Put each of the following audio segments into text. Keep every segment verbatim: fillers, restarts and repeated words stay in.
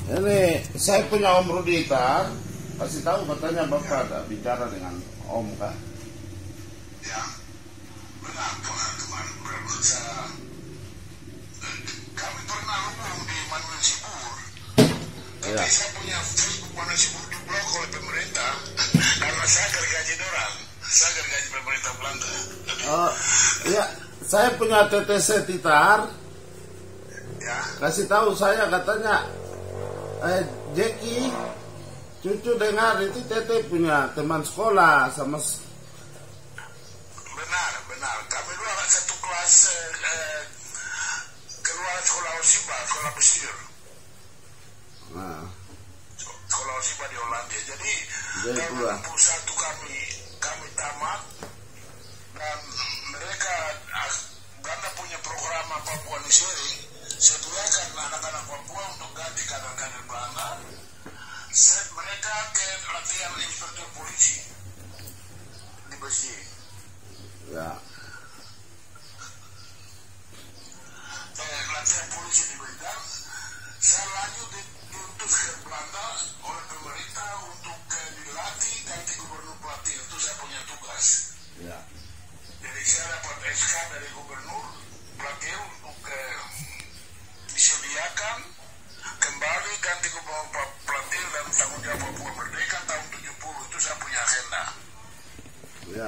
Ini saya punya Om Rudita, kasih tahu katanya Bapak ada bicara dengan Om kah? Ya, benar kemarin saya, kami pernah hubung di Manuel Sibur, tapi ya. Saya punya Facebook Manuel Sibur diblok oleh pemerintah karena saya gergaji orang, saya gergaji pemerintah Belanda. Oh, iya, saya punya T T C Titar. Ya. Kasih tahu saya katanya. Eh, Jeki, cucu dengar itu Tete punya teman sekolah sama. Benar, benar. Kami dulu anak satu kelas eh, keluar sekolah Osiba, sekolah Mesir. Nah. Sekolah Osiba di Hollandia. Jadi tahun enam puluh satu kami kami tamat dan mereka Belanda punya program Papua New Sharing. Sediakan anak-anak Papua untuk ganti kader-kader Belanda. Set mereka ke latihan inspektur polisi di Besi. Ya. Eh, latihan polisi di Besi. Dan saya lanjut diutus ke Belanda oleh pemerintah untuk eh, dilatih ganti gubernur pelatih. Itu saya punya tugas. Ya. Jadi saya dapat S K dari gubernur pelatih untuk eh, disediakan kembali ganti gubernur pelatih dan tanggung jawab Papua Merdeka tahun tujuh puluh. Itu saya punya agenda. Ya.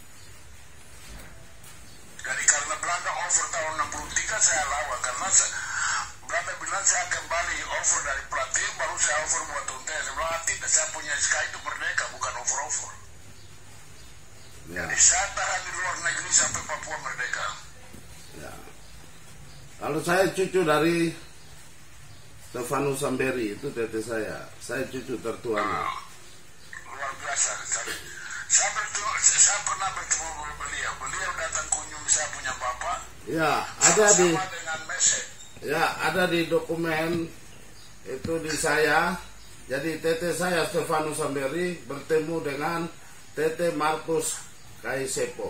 Jadi karena Belanda over tahun enam puluh tiga saya lawan karena saya, Belanda bilang saya kembali over dari pelatih baru saya over buat tuntas. Saya bilang tidak, saya punya S K itu merdeka bukan over-over. Ya. Jadi saya tahan di luar negeri sampai Papua merdeka. Ya. Kalau saya cucu dari Stefanus Samberi, itu tete saya. Saya cucu tertuanya. Nah, luar biasa. Saya, saya, bertemu, saya pernah bertemu dengan beliau. Beliau datang kunjung saya punya bapak. Ya, ada di. Dengan mesej. Ya, ada di dokumen itu di saya. Jadi tete saya Stefanus Samberi bertemu dengan tete Markus Kaisepo.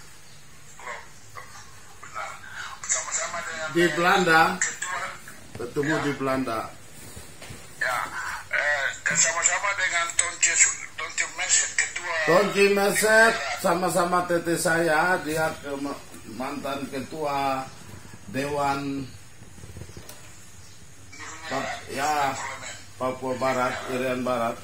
Di Belanda, bertemu ya. Di Belanda. Ya, eh, sama-sama dengan Tonci Tonci Meset, ketua. Tonci Meset sama-sama tete saya, dia ke, mantan ketua Dewan Pap, ya Papua Barat, Irian Barat.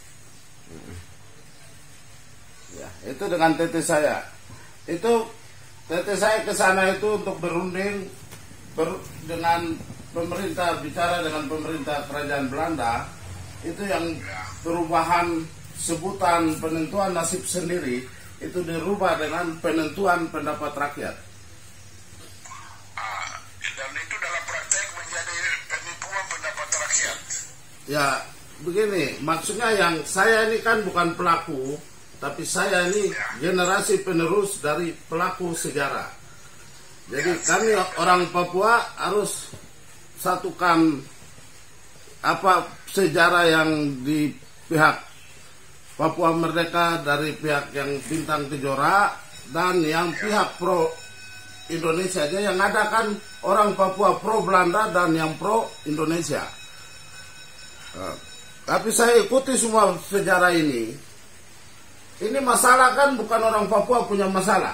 Ya, itu dengan tete saya. Itu tete saya ke sana itu untuk berunding ber, dengan pemerintah, bicara dengan pemerintah kerajaan Belanda. Itu yang perubahan sebutan penentuan nasib sendiri itu dirubah dengan penentuan pendapat rakyat. Ah, dan itu dalam praktek menjadi penipuan pendapat rakyat. Ya, begini, maksudnya yang saya ini kan bukan pelaku, tapi saya ini generasi penerus dari pelaku sejarah. Jadi kami orang Papua harus satukan apa sejarah yang di pihak Papua Merdeka dari pihak yang Bintang Kejora dan yang pihak pro Indonesia aja. Yang ada kan orang Papua pro Belanda dan yang pro Indonesia. Nah, tapi saya ikuti semua sejarah ini. Ini masalah kan bukan orang Papua punya masalah.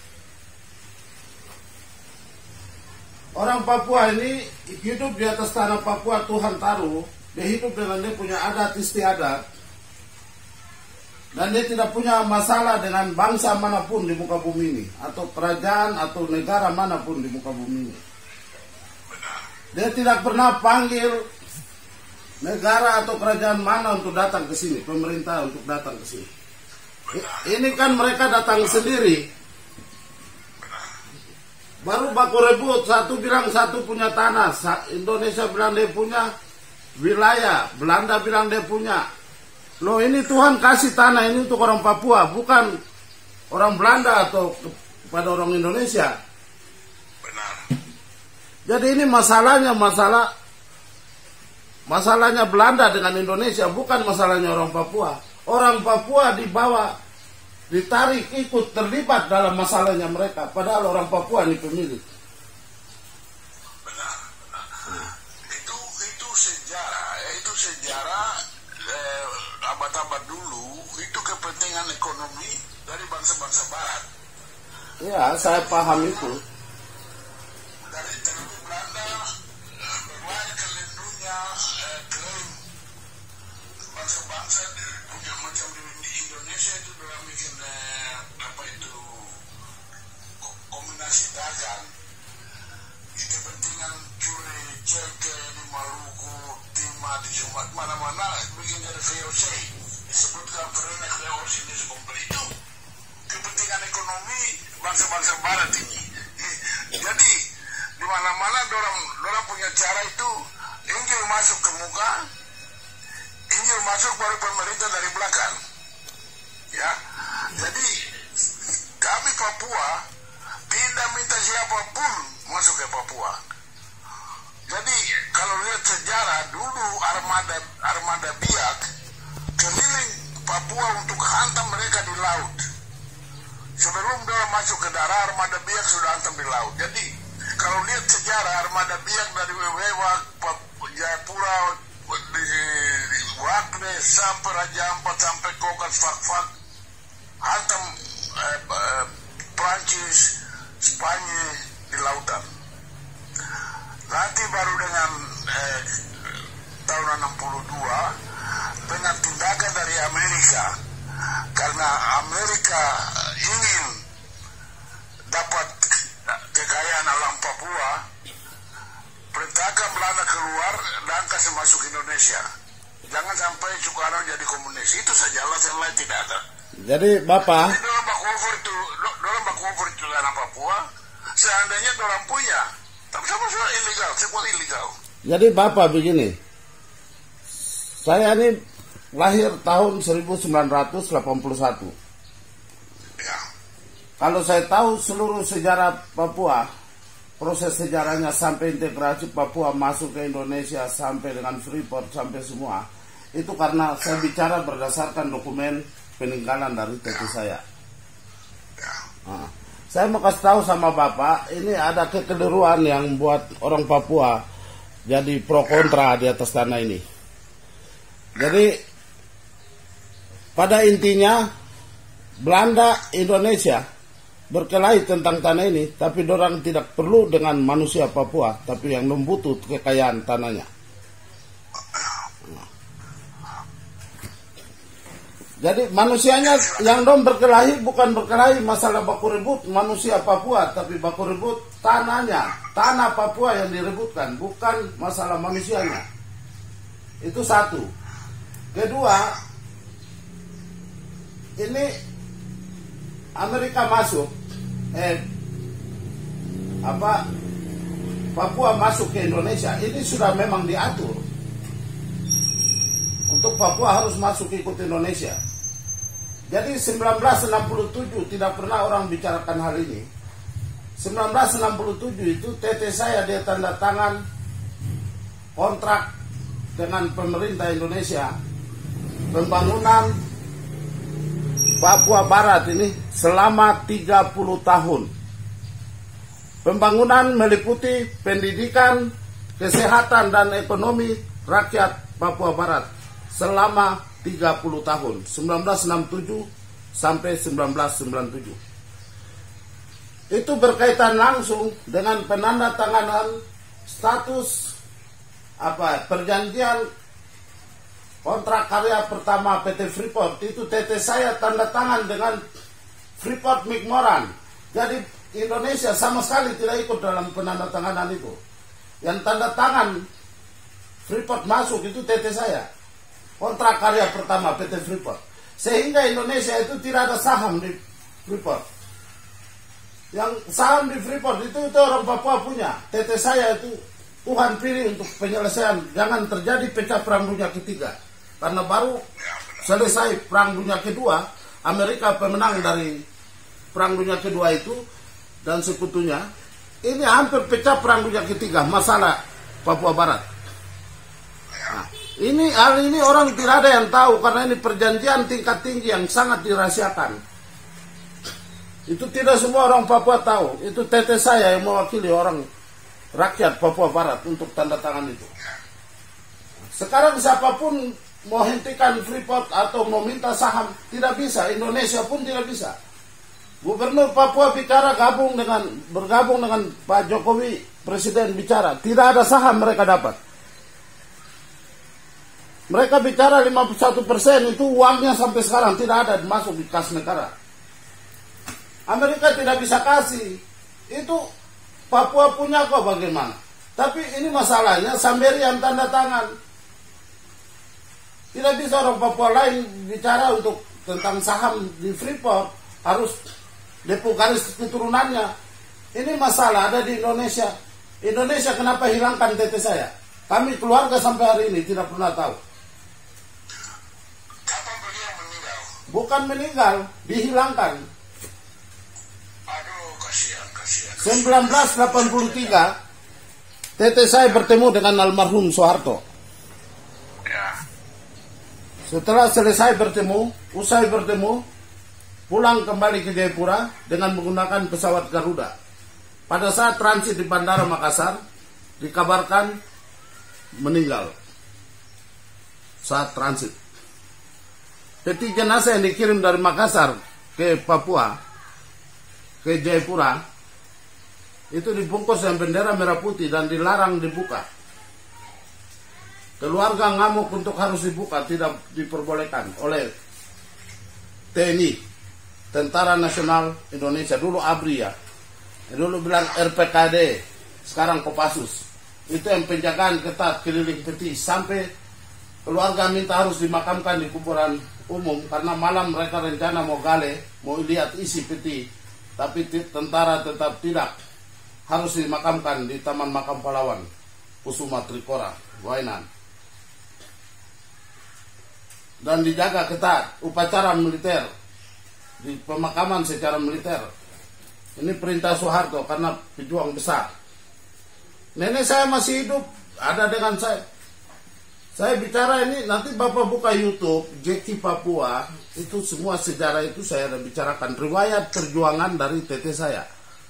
Orang Papua ini hidup di atas tanah Papua Tuhan taruh. Dia hidup dengan dia punya adat istiadat. Dan dia tidak punya masalah dengan bangsa manapun di muka bumi ini. Atau kerajaan atau negara manapun di muka bumi ini. Dia tidak pernah panggil negara atau kerajaan mana untuk datang ke sini. Pemerintah untuk datang ke sini. Ini kan mereka datang sendiri. Baru baku rebut, satu bilang satu punya tanah, Indonesia bilang dia punya wilayah, Belanda bilang dia punya. Loh, ini Tuhan kasih tanah ini untuk orang Papua, bukan orang Belanda atau kepada orang Indonesia. Benar. Jadi ini masalahnya masalah masalahnya Belanda dengan Indonesia, bukan masalahnya orang Papua. Orang Papua dibawa, ditarik, ikut, terlibat dalam masalahnya mereka. Padahal orang Papua ini pemilik. Benar, benar. Hmm. Itu itu sejarah. dulu itu kepentingan ekonomi dari bangsa-bangsa Barat. Ya, saya paham itu. Dari terlalu Belanda berlari ke dunia eh, klaim bangsa-bangsa punya macam di Indonesia itu dalam bikin eh, apa itu kombinasi dagang. Kepentingan curi cengkeh di Maluku, Timah, di Sumatera, mana-mana bikin dari V O C. Disebutkan Verenig V O C ini seperti itu. Kepentingan ekonomi bangsa-bangsa Barat ini. Jadi di mana-mana orang orang punya cara itu, Injil masuk ke muka, Injil masuk baru pemerintah dari belakang. Ya, jadi kami Papua tidak minta siapapun masuk ke Papua. Jadi kalau lihat sejarah dulu armada armada Biak keliling Papua untuk hantam mereka di laut. Sebelum dia masuk ke darat, armada Biak sudah hantam di laut. Jadi kalau lihat sejarah armada Biak dari Wewak, Jayapura, Wakne sampai Raja Ampat sampai Kokat Fak-Fak hantam eh, eh, Prancis, Spanyol di lautan. Nanti baru dengan eh, tahun enam puluh dua dengan tindakan dari Amerika, karena Amerika ingin dapat kekayaan alam Papua, perintahkan Belanda keluar dan kasih masuk Indonesia. Jangan sampai Soekarno jadi komunis. Itu saja, alasan lain tidak ada. Jadi Bapak, Jadi dalam baku itu, dalam baku itu tanah Papua, seandainya orang punya, tapi sama semua ilegal, semua ilegal. jadi Bapak begini, saya ini lahir tahun seribu sembilan ratus delapan puluh satu. Ya, Kalau saya tahu seluruh sejarah Papua, proses sejarahnya sampai integrasi Papua masuk ke Indonesia sampai dengan Freeport sampai semua, itu karena saya bicara berdasarkan dokumen peninggalan dari tete saya. Nah, saya mau kasih tahu sama Bapak, ini ada kekeliruan yang buat orang Papua jadi pro kontra di atas tanah ini. Jadi pada intinya Belanda Indonesia berkelahi tentang tanah ini, tapi orang tidak perlu dengan manusia Papua, tapi yang membutuh kekayaan tanahnya. Jadi manusianya yang dong berkelahi bukan berkelahi masalah baku rebut manusia Papua, tapi baku rebut tanahnya, tanah Papua yang direbutkan, bukan masalah manusianya. Itu satu. Kedua, ini Amerika masuk, eh apa Papua masuk ke Indonesia, ini sudah memang diatur. Untuk Papua harus masuk ikut Indonesia. Jadi sembilan belas enam puluh tujuh tidak pernah orang bicarakan hal ini. sembilan belas enam puluh tujuh itu tete saya dia tanda tangan kontrak dengan pemerintah Indonesia pembangunan Papua Barat ini selama tiga puluh tahun. Pembangunan meliputi pendidikan, kesehatan dan ekonomi rakyat Papua Barat selama tiga puluh tahun, sembilan belas enam puluh tujuh sampai sembilan belas sembilan puluh tujuh. Itu berkaitan langsung dengan penandatanganan status apa perjanjian kontrak karya pertama P T Freeport. Itu tete saya tanda tangan dengan Freeport McMoran. Jadi Indonesia sama sekali tidak ikut dalam penandatanganan itu. Yang tanda tangan Freeport masuk itu tete saya, kontrak karya pertama P T Freeport. Sehingga Indonesia itu tidak ada saham di Freeport. Yang saham di Freeport itu, itu orang Papua punya. Tete saya itu Tuhan pilih untuk penyelesaian. Jangan terjadi pecah perang dunia ketiga. Karena baru selesai perang dunia kedua, Amerika pemenang dari perang dunia kedua itu dan sekutunya. Ini hampir pecah perang dunia ketiga, masalah Papua Barat. Nah, ini hal ini orang tidak ada yang tahu karena ini perjanjian tingkat tinggi yang sangat dirahasiakan. Itu tidak semua orang Papua tahu. Itu tete saya yang mewakili orang rakyat Papua Barat untuk tanda tangan itu. Sekarang siapapun mau hentikan Freeport atau mau minta saham, tidak bisa. Indonesia pun tidak bisa. Gubernur Papua bicara gabung dengan bergabung dengan Pak Jokowi, presiden bicara, tidak ada saham mereka dapat. Mereka bicara lima puluh satu persen itu uangnya sampai sekarang tidak ada masuk di kas negara. Amerika tidak bisa kasih. Itu Papua punya kok bagaimana? Tapi ini masalahnya Samberi yang tanda tangan. Tidak bisa orang Papua lain bicara untuk tentang saham di Freeport, harus depo garis keturunannya. Ini masalah ada di Indonesia. Indonesia kenapa hilangkan T T saya? Kami keluarga sampai hari ini tidak pernah tahu. Kapan beliau meninggal? Bukan meninggal, dihilangkan. Aduh, kasihan, kasihan. seribu sembilan ratus delapan puluh tiga T T saya bertemu dengan almarhum Soeharto. Ya. Setelah selesai bertemu, usai bertemu, pulang kembali ke Jayapura dengan menggunakan pesawat Garuda. Pada saat transit di Bandara Makassar, dikabarkan meninggal saat transit. Peti jenazah yang dikirim dari Makassar ke Papua, ke Jayapura, itu dibungkus dengan bendera merah putih dan dilarang dibuka. Keluarga ngamuk untuk harus dibuka, tidak diperbolehkan oleh T N I, Tentara Nasional Indonesia, dulu A B R I ya, dulu bilang R P K D, sekarang Kopassus. Itu yang penjagaan ketat keliling peti sampai keluarga minta harus dimakamkan di kuburan umum karena malam mereka rencana mau gale, mau lihat isi peti, tapi tentara tetap tidak, harus dimakamkan di Taman Makam Pahlawan Kusuma Trikora, Wainan. Dan dijaga ketat upacara militer di pemakaman secara militer. Ini perintah Soeharto karena pejuang besar. Nenek saya masih hidup, ada dengan saya. Saya bicara ini, nanti Bapak buka YouTube Jeki Papua, itu semua sejarah itu saya ada bicarakan, riwayat perjuangan dari T T saya.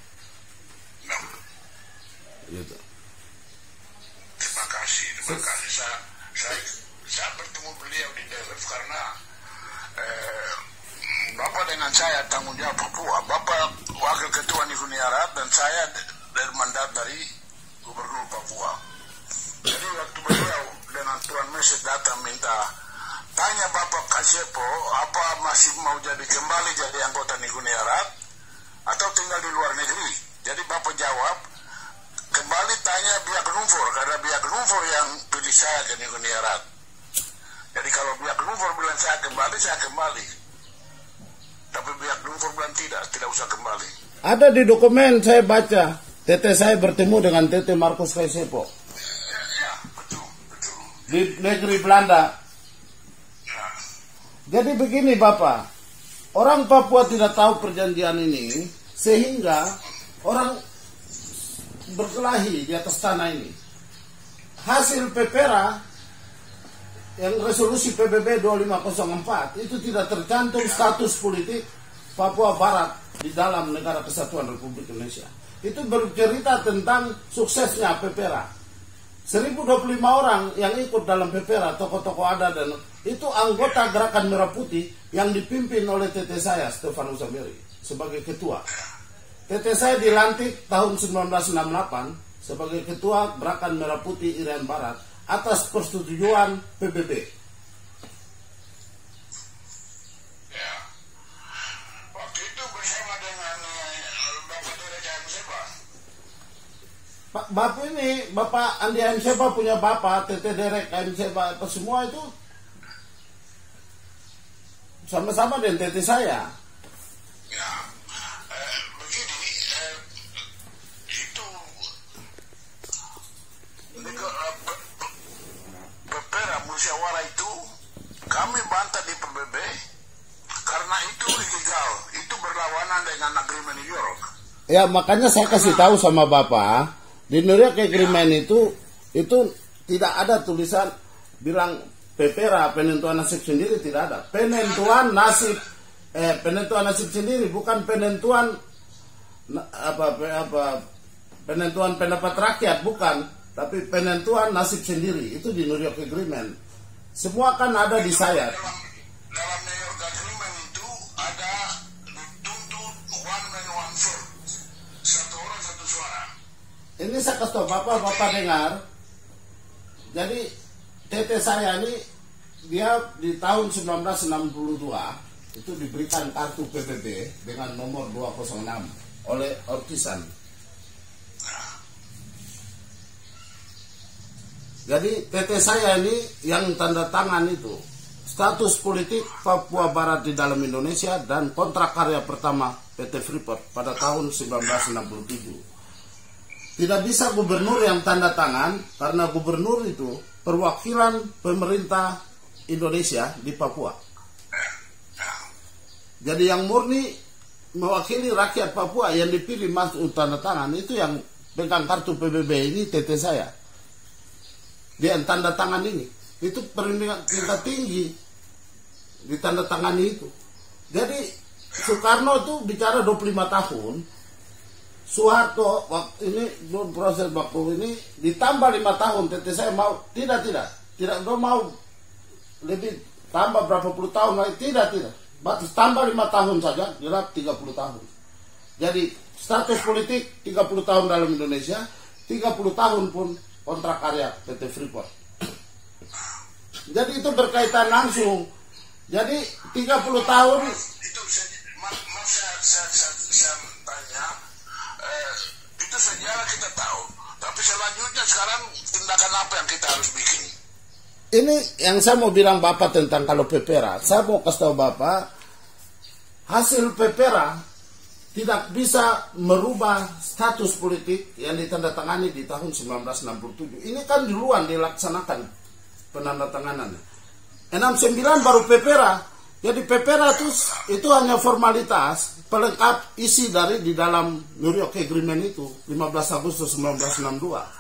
Gitu. Terima kasih, terima kasih. Saya, saya, saya bertemu beliau di Delft karena eh, Bapak dengan saya tanggung jawab Papua. Bapak wakil ketua Nihuni Arab dan saya dari mandat dari gubernur Papua. Jadi waktu beliau dengan Tuan Mesid datang minta tanya Bapak Kasepo apa masih mau jadi kembali jadi anggota Nihuni Arab atau tinggal di luar negeri. Jadi Bapak jawab kembali, tanya pihak Numfor karena pihak Numfor yang pilih saya ke Nihuni Arab. Jadi kalau pihak Numfor bilang saya kembali, saya kembali. Tapi pihak Numfor bilang tidak, tidak usah kembali. Ada di dokumen saya baca, T T saya bertemu dengan T T Markus Kasepo. Ya, ya, betul, betul. Di negeri Belanda. Ya. Jadi begini Bapak, orang Papua tidak tahu perjanjian ini, sehingga orang berkelahi di atas tanah ini. Hasil Pepera yang resolusi P B B dua lima nol empat itu tidak tercantum status politik Papua Barat di dalam Negara Kesatuan Republik Indonesia. Itu bercerita tentang suksesnya Pepera. seribu dua puluh lima orang yang ikut dalam Pepera, tokoh-tokoh adat, dan itu anggota Gerakan Merah Putih yang dipimpin oleh T T saya, Stefanus Samberi, sebagai ketua. T T saya dilantik tahun seribu sembilan ratus enam puluh delapan sebagai ketua Gerakan Merah Putih Irian Barat atas persetujuan P B B. Ya. Waktu itu bersama dengan Bapak Derek M. Seba. Pak Bapak ini, Bapak Andi M. Seba punya Bapak, T T Derek M. Seba, apa semua itu sama-sama dengan T T saya. Ya. Eh, begini, eh, itu negara Pepera musyawarah itu kami bantah di P B B karena itu ilegal, itu berlawanan dengan agreement New York. Ya makanya saya kasih tahu sama Bapak, di New York Agreement itu itu tidak ada tulisan bilang Pepera penentuan nasib sendiri, tidak ada. Penentuan nasib eh penentuan nasib sendiri, bukan penentuan apa apa penentuan pendapat rakyat, bukan, tapi penentuan nasib sendiri. Itu di New York Agreement. semua kan ada di saya. Dalam, dalam New York Agreement itu ada dituntut one man one vote, satu orang satu suara. Ini saya kasih tahu Bapak, Bapak dengar. Jadi T T saya ini dia di tahun seribu sembilan ratus enam puluh dua itu diberikan kartu P B B dengan nomor dua nol enam oleh Ortisan. Jadi T T saya ini yang tanda tangan itu status politik Papua Barat di dalam Indonesia dan kontrak karya pertama P T Freeport pada tahun seribu sembilan ratus enam puluh tujuh. Tidak bisa gubernur yang tanda tangan karena gubernur itu perwakilan pemerintah Indonesia di Papua. Jadi yang murni mewakili rakyat Papua yang dipilih masuk tanda tangan itu yang pegang kartu P B B ini T T saya. Dia yang tanda tangan ini. Itu perlindungan tingkat tinggi ditanda tangani itu. Jadi Soekarno itu bicara dua puluh lima tahun. Soeharto waktu ini proses waktu ini ditambah lima tahun. T T saya mau tidak tidak tidak gue mau lebih tambah berapa puluh tahun lagi, tidak tidak batas tambah lima tahun saja, jelas tiga puluh tahun. Jadi status politik tiga puluh tahun dalam Indonesia, tiga puluh tahun pun kontrak karya P T Freeport. Jadi itu berkaitan langsung. Jadi tiga puluh tahun itu maaf saya, saya, saya, saya tanya, eh, itu sejarah kita tahu, tapi selanjutnya sekarang tindakan apa yang kita harus bikin? Ini yang saya mau bilang Bapak tentang kalau Pepera. Saya mau kasih tahu Bapak, hasil Pepera tidak bisa merubah status politik yang ditandatangani di tahun seribu sembilan ratus enam puluh tujuh. Ini kan duluan dilaksanakan penandatanganannya. enam puluh sembilan baru Pepera. Jadi Pepera itu, itu hanya formalitas pelengkap isi dari di dalam New York Agreement itu lima belas Agustus seribu sembilan ratus enam puluh dua.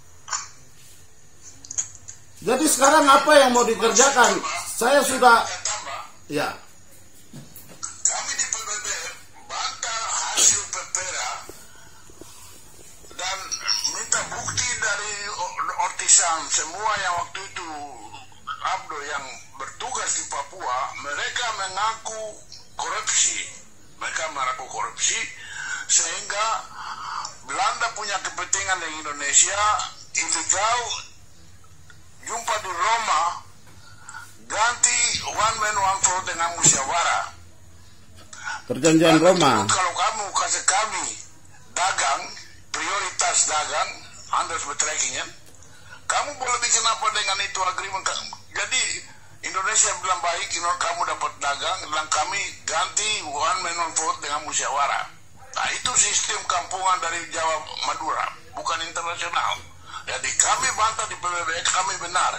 Jadi sekarang apa yang mau dikerjakan? Saya sudah ya. Kami di P B B bantah hasil Pepera dan minta bukti dari Ortisan semua yang waktu itu Abdo yang bertugas di Papua, mereka mengaku korupsi. Mereka mengaku korupsi sehingga Belanda punya kepentingan di Indonesia, ilegal, jumpa di Roma, ganti one man one vote dengan musyawarah. Perjanjian Roma. Kalau kamu kasih kami dagang, prioritas dagang, handelsbetrekkingen, kamu boleh bikin apa dengan itu agreement. Jadi Indonesia bilang baik, kamu dapat dagang, bilang kami ganti one man one vote dengan musyawarah. Nah itu sistem kampungan dari Jawa Madura, bukan internasional. Jadi kami bantah di P B B, kami benar.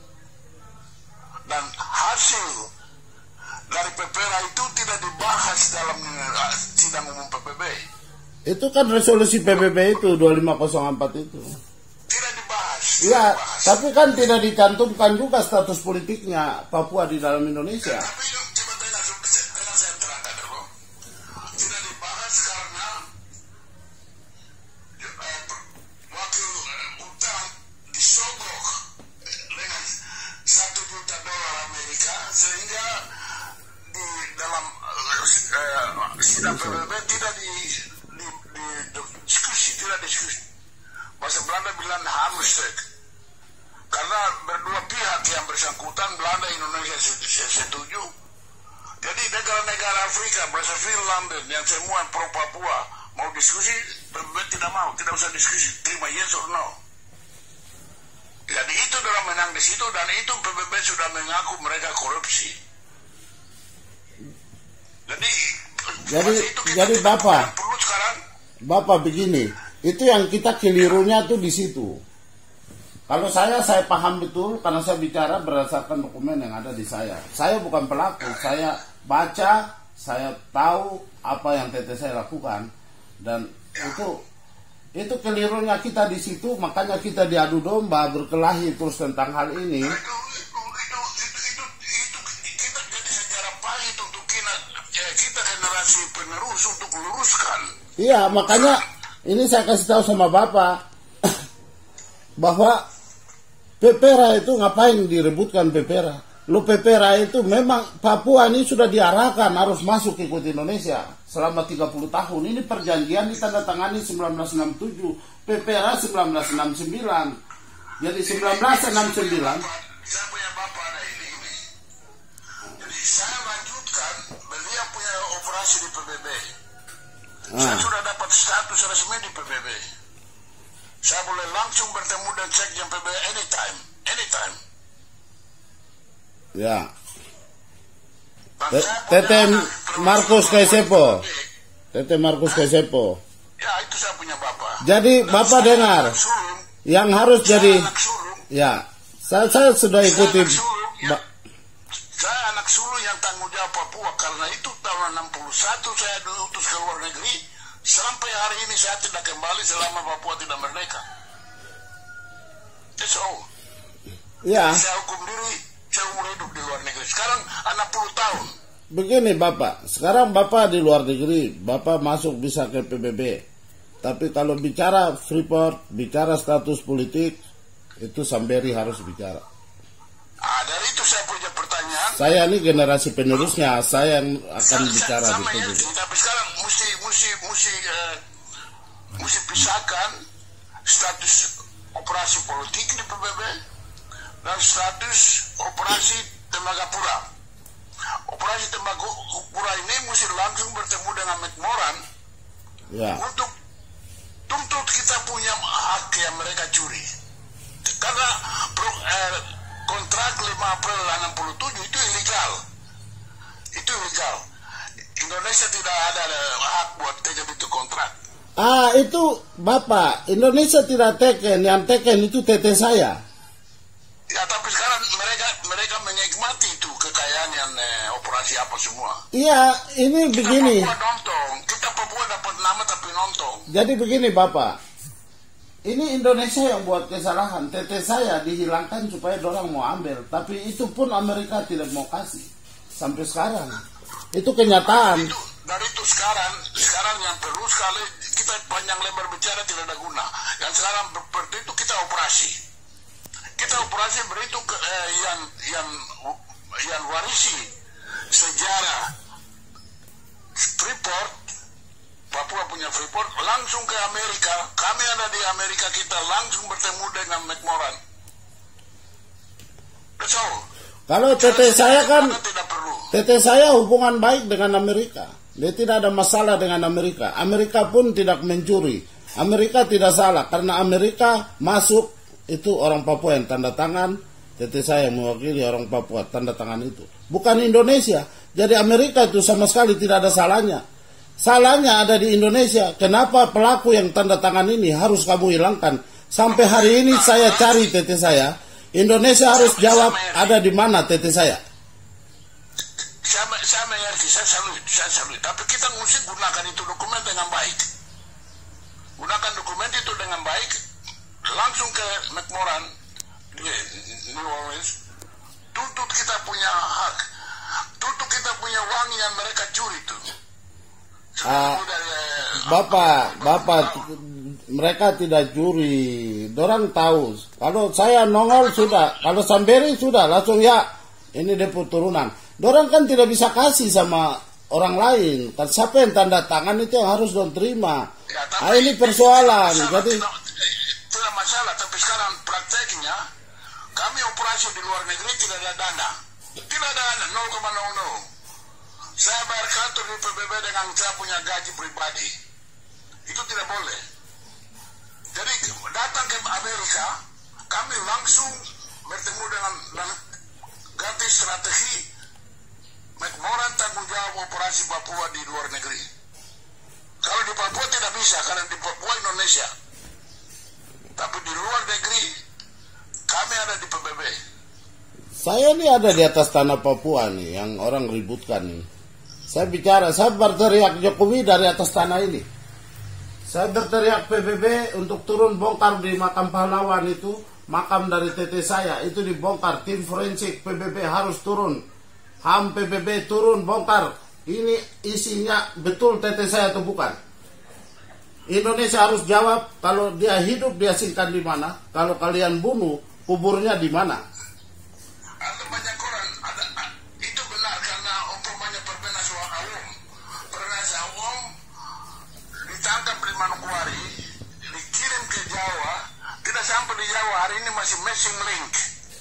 Dan hasil dari Pepera itu tidak dibahas dalam sidang umum P B B. Itu kan resolusi P B B itu dua lima nol empat itu. Tidak dibahas. Iya, dibahas. tapi kan tidak dicantumkan juga status politiknya Papua di dalam Indonesia. Tapi coba tanya, tanya saya terangkan dulu. Tidak dibahas karena eh, wakil utang disogok dengan satu juta dolar Amerika sehingga di dalam eh, sidang P B B tidak di, di, di, di diskusi, tidak diskusi. Bahasa Belanda bilang Hamstek. Karena berdua pihak yang bersangkutan, Belanda Indonesia setuju. Jadi negara-negara Afrika, bahasa Finland yang semua pro Papua mau diskusi, P B B tidak mau, tidak usah diskusi, terima yes or no. Jadi itu dalam menang di situ dan itu P B B sudah mengaku mereka korupsi. Jadi Jadi itu kita jadi tidak Bapak, perlu sekarang. Bapak begini, itu yang kita kelirunya tuh di situ. Kalau saya, saya paham betul karena saya bicara berdasarkan dokumen yang ada di saya. Saya bukan pelaku, saya baca, saya tahu apa yang T T saya lakukan dan itu itu kelirunya kita di situ, makanya kita diadu domba berkelahi terus tentang hal ini. Itu, itu, itu, itu, itu, itu kita jadi sejarah pahit untuk kita, ya, kita generasi penerus untuk luruskan. Iya, makanya ini saya kasih tahu sama Bapak bahwa Pepera itu ngapain direbutkan Pepera? Lu Pepera itu memang Papua ini sudah diarahkan harus masuk ikut Indonesia selama tiga puluh tahun. Ini perjanjian ditandatangani sembilan belas enam puluh tujuh, Pepera sembilan belas enam puluh sembilan. Jadi sembilan belas enam puluh sembilan. Saya punya bapak ada ini, ini. Jadi saya lanjutkan, beliau punya operasi di P B B. Ah. Saya sudah dapat status resmi di P B B. Saya boleh langsung bertemu dan cek yang P B B anytime, anytime. Ya. Tete Markus Kaisepo. Tete Markus Kaisepo. Ya, itu saya punya bapak. Jadi dan bapak dengar sulung, yang harus saya jadi ya, saya, saya sudah ikuti sulung, ya, saya anak sulung yang tanggung jawab Papua karena itu tahun enam puluh satu saya diutus ke luar negeri. Sampai hari ini saya tidak kembali selama Papua tidak merdeka. That's all. Ya. Saya hukum diri, saya umur hidup di luar negeri. Sekarang enam puluh tahun. Begini Bapak, sekarang Bapak di luar negeri, Bapak masuk bisa ke P B B. Tapi kalau bicara Freeport, bicara status politik, itu Samberi harus bicara. Ah, dari itu saya punya pertanyaan. Saya ini generasi penerusnya, saya yang akan sama, bicara sama di P B B. Ya, tapi sekarang mesti mesti mesti uh, mesti pisahkan status operasi politik di P B B dan status operasi Tembagapura. Operasi Tembagapura ini mesti langsung bertemu dengan McMoran ya, untuk tuntut kita punya hak yang mereka curi. Karena pro, eh, kontrak lima April enam puluh tujuh itu ilegal. Itu ilegal. Indonesia tidak ada hak buat teken itu kontrak. Ah, itu Bapak, Indonesia tidak teken, yang teken itu tete saya. Ya, tapi sekarang mereka mereka menikmati itu kekayaan yang eh, operasi apa semua. Iya, ini kita begini. Papua nonton, kita Papua dapat nama tapi nonton. Jadi begini Bapak, ini Indonesia yang buat kesalahan. Tete saya dihilangkan supaya orang mau ambil, tapi itu pun Amerika tidak mau kasih sampai sekarang. Itu kenyataan. Dari itu, dari itu sekarang, sekarang yang perlu sekali kita panjang lebar bicara tidak ada guna. Yang sekarang seperti itu kita operasi. Kita operasi beritu ke, eh, yang yang yang warisi sejarah Freeport, Papua punya Freeport, langsung ke Amerika. Kami ada di Amerika, kita langsung bertemu dengan McMoran. That's all. Kalau tete saya kan, tidak perlu. tete saya hubungan baik dengan Amerika. Dia tidak ada masalah dengan Amerika. Amerika pun tidak mencuri. Amerika tidak salah karena Amerika masuk. Itu orang Papua yang tanda tangan, tete saya yang mewakili orang Papua tanda tangan itu. Bukan Indonesia. Jadi Amerika itu sama sekali tidak ada salahnya. Salahnya ada di Indonesia. Kenapa pelaku yang tanda tangan ini harus kamu hilangkan? Sampai hari ini saya cari tete saya. Indonesia harus jawab ada di mana tete saya. Saya, saya mengerti, saya salut, saya salut. Tapi kita mesti gunakan itu dokumen dengan baik. Gunakan dokumen itu dengan baik. Langsung ke McMoran di New Orleans, tuntut kita punya hak, tuntut kita punya uang yang mereka curi itu. Uh, Bapak, Bapak, mereka tidak curi. Dorang tahu. Kalau saya nongol sudah, kalau Samberi sudah langsung ya. Ini deput turunan. Dorang kan tidak bisa kasih sama orang lain. Kan siapa yang tanda tangan itu yang harus dong terima. Ya, ah, ini persoalan. Jadi tidak masalah, tapi sekarang prakteknya kami operasi di luar negeri tidak ada dana, tidak ada dana, nol koma nol nol. Saya bayar kantor di P B B dengan saya punya gaji pribadi, itu tidak boleh. Jadi datang ke Amerika, kami langsung bertemu dengan, dengan ganti strategi McMoran tanggung jawab operasi Papua di luar negeri. Kalau di Papua tidak bisa, karena di Papua Indonesia. Tapi di luar negeri kami ada di P B B. Saya ini ada di atas tanah Papua nih yang orang ributkan nih. Saya bicara, saya berteriak Jokowi dari atas tanah ini. Saya berteriak P B B untuk turun bongkar di makam pahlawan itu, makam dari tete saya itu dibongkar. Tim forensik P B B harus turun. H A M P B B turun bongkar. Ini isinya betul tete saya atau bukan? Indonesia harus jawab. Kalau dia hidup dia simpan di mana. Kalau kalian bunuh, kuburnya di mana? Ada banyak orang, ada, itu benar karena umpamanya perbenas awam, perbenas awam ditangkap di Manokwari, dikirim ke Jawa, tidak sampai di Jawa, hari ini masih missing link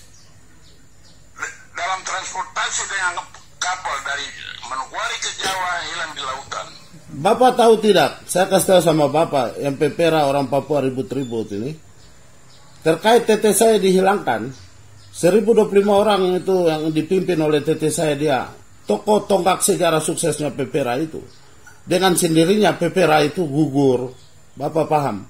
dalam transportasi dengan kapal dari Manokwari ke Jawa, hilang di lautan. Bapak tahu tidak, saya kasih tahu sama Bapak yang pepera orang Papua ribut-ribut ini, terkait T T saya dihilangkan, seribu dua puluh lima orang itu yang dipimpin oleh T T saya, dia tokoh tonggak sejarah suksesnya pepera itu. Dengan sendirinya pepera itu gugur. Bapak paham?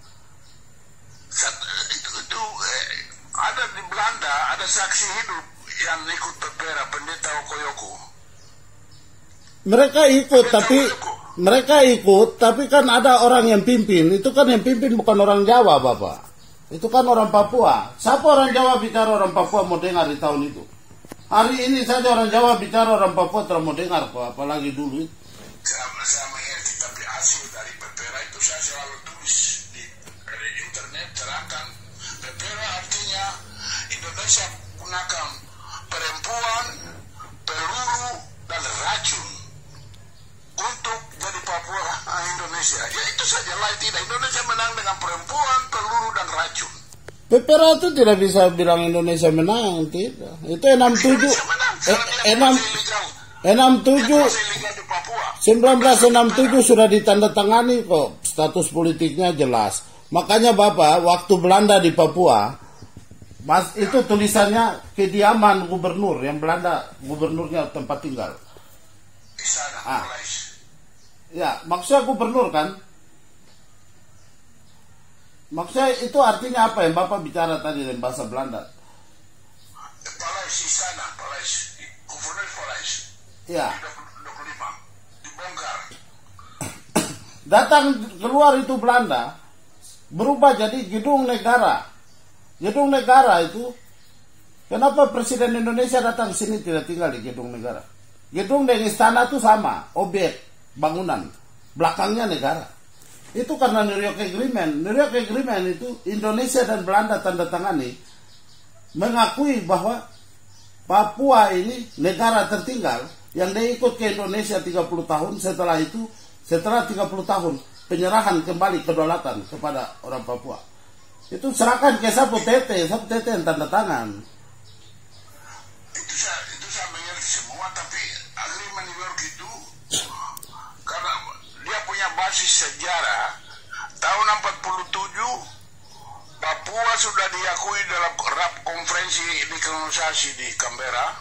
Itu, itu eh, ada di Belanda, ada saksi hidup yang ikut pepera, pendeta Okoyoko. Mereka ikut, pendeta tapi Okoyoko. Mereka ikut, tapi kan ada orang yang pimpin. Itu kan yang pimpin bukan orang Jawa, Bapak. Itu kan orang Papua. Siapa orang Jawa bicara orang Papua mau dengar di tahun itu? Hari ini saja orang Jawa bicara orang Papua tidak mau dengar kok, apalagi dulu itu. Saya, saya mengerti, tapi hasil dari pepera itu saya selalu tulis di, di internet, terangkan. Pepera artinya Indonesia gunakan perempuan, peluru, dan racun untuk jadi Papua Indonesia. Ya itu saja, lain tidak. Indonesia menang dengan perempuan, peluru, dan racun. Pepera itu tidak bisa bilang Indonesia menang, tidak. Itu enam tujuh enam enam tujuh seribu sembilan ratus enam puluh tujuh sudah ditandatangani kok, status politiknya jelas. Makanya Bapak, waktu Belanda di Papua, Mas, itu tulisannya kediaman gubernur, yang Belanda gubernurnya tempat tinggal. Ah. Ya, maksudnya gubernur kan? Maksudnya itu artinya apa yang Bapak bicara tadi dalam bahasa Belanda? Palais istana, palais, gubernur palais. Ya. dua puluh lima, dibongkar. Datang keluar itu Belanda, berubah jadi gedung negara. Gedung negara itu, kenapa Presiden Indonesia datang sini tidak tinggal di gedung negara? Gedung dan istana itu sama, objek bangunan, belakangnya negara. Itu karena New York Agreement. New York Agreement itu Indonesia dan Belanda tanda tangani mengakui bahwa Papua ini negara tertinggal yang dia ikut ke Indonesia tiga puluh tahun. Setelah itu, setelah tiga puluh tahun penyerahan kembali kedaulatan kepada orang Papua. Itu serahkan ke Sapu Tete, Sapu Tete yang tanda tangan. Itu saya, itu saya mengerti semua, tapi agreement New York itu karena dia punya basis sejarah. Tahun empat puluh tujuh Papua sudah diakui dalam rap konferensi dekolonisasi di Canberra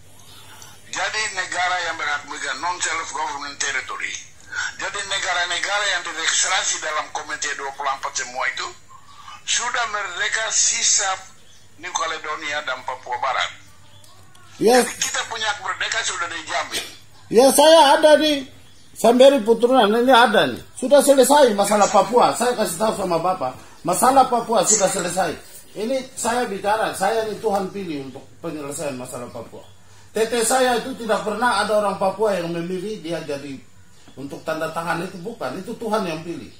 jadi negara yang berhak megang non self government territory. Jadi negara-negara yang diregistrasi dalam komite dua puluh empat semua itu sudah merdeka, sisa New Caledonia dan Papua Barat. Yes. Jadi kita punya merdeka sudah dijamin. Ya, saya ada nih, Samberi Puturunan ini ada nih. Sudah selesai masalah Papua. Saya kasih tahu sama Bapak, masalah Papua sudah selesai. Ini saya bicara, saya ini Tuhan pilih untuk penyelesaian masalah Papua. Tete saya itu tidak pernah ada orang Papua yang memilih dia jadi untuk tanda tangan, itu bukan, itu Tuhan yang pilih.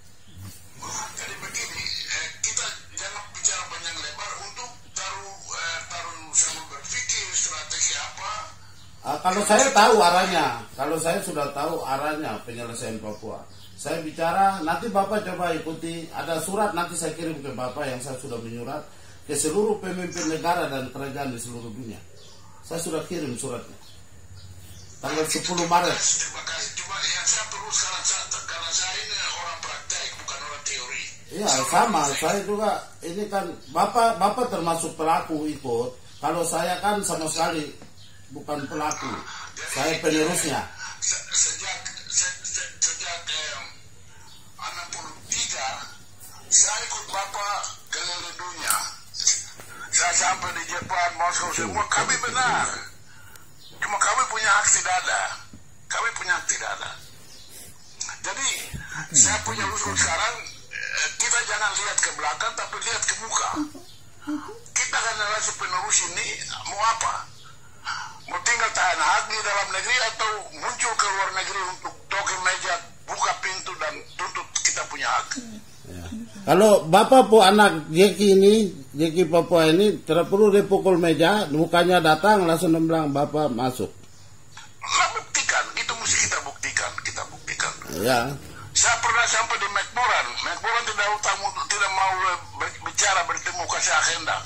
Jadi begini, eh, kita jangan bicara panjang lebar untuk taruh eh, taruh sama berpikir strategi apa. Ah, kalau saya tahu arahnya, kalau saya sudah tahu arahnya penyelesaian Papua. Saya bicara, nanti Bapak coba ikuti, ada surat nanti saya kirim ke Bapak yang saya sudah menyurat ke seluruh pemimpin negara dan kerajaan di seluruh dunia. Saya sudah kirim suratnya. Tanggal sepuluh Maret. Terima kasih. Cuma yang saya perlu sekarang karena saya ini orang praktek bukan orang teori. Iya, sama. Saya juga ini kan Bapak Bapak termasuk pelaku ikut. Kalau saya kan sama sekali bukan pelaku. Nah, saya penerusnya. Se sejak se se sejak eh, enam puluh tiga saya ikut Bapak keliling dunia. Saya sampai di Jepang, Moskow, semua kami benar. Cuma kami punya hak tidak ada. Kami punya hak tidak ada. Jadi saya punya usul sekarang, eh, kita jangan lihat ke belakang tapi lihat ke muka. Kita generasi penerus ini mau apa? Mau tinggal tahan hak di dalam negeri atau muncul ke luar negeri untuk toke meja, buka pintu dan tuntut kita punya hak? Ya. Kalau Bapak po anak Jeki ini, Jeki Papua ini, tidak perlu dipukul meja, mukanya datang langsung bilang Bapak masuk. Nah, buktikan, itu mesti kita buktikan, kita buktikan. Ya. Saya pernah sampai di McMoran, McMoran tidak utama, tidak mau bicara bertemu kasih agenda.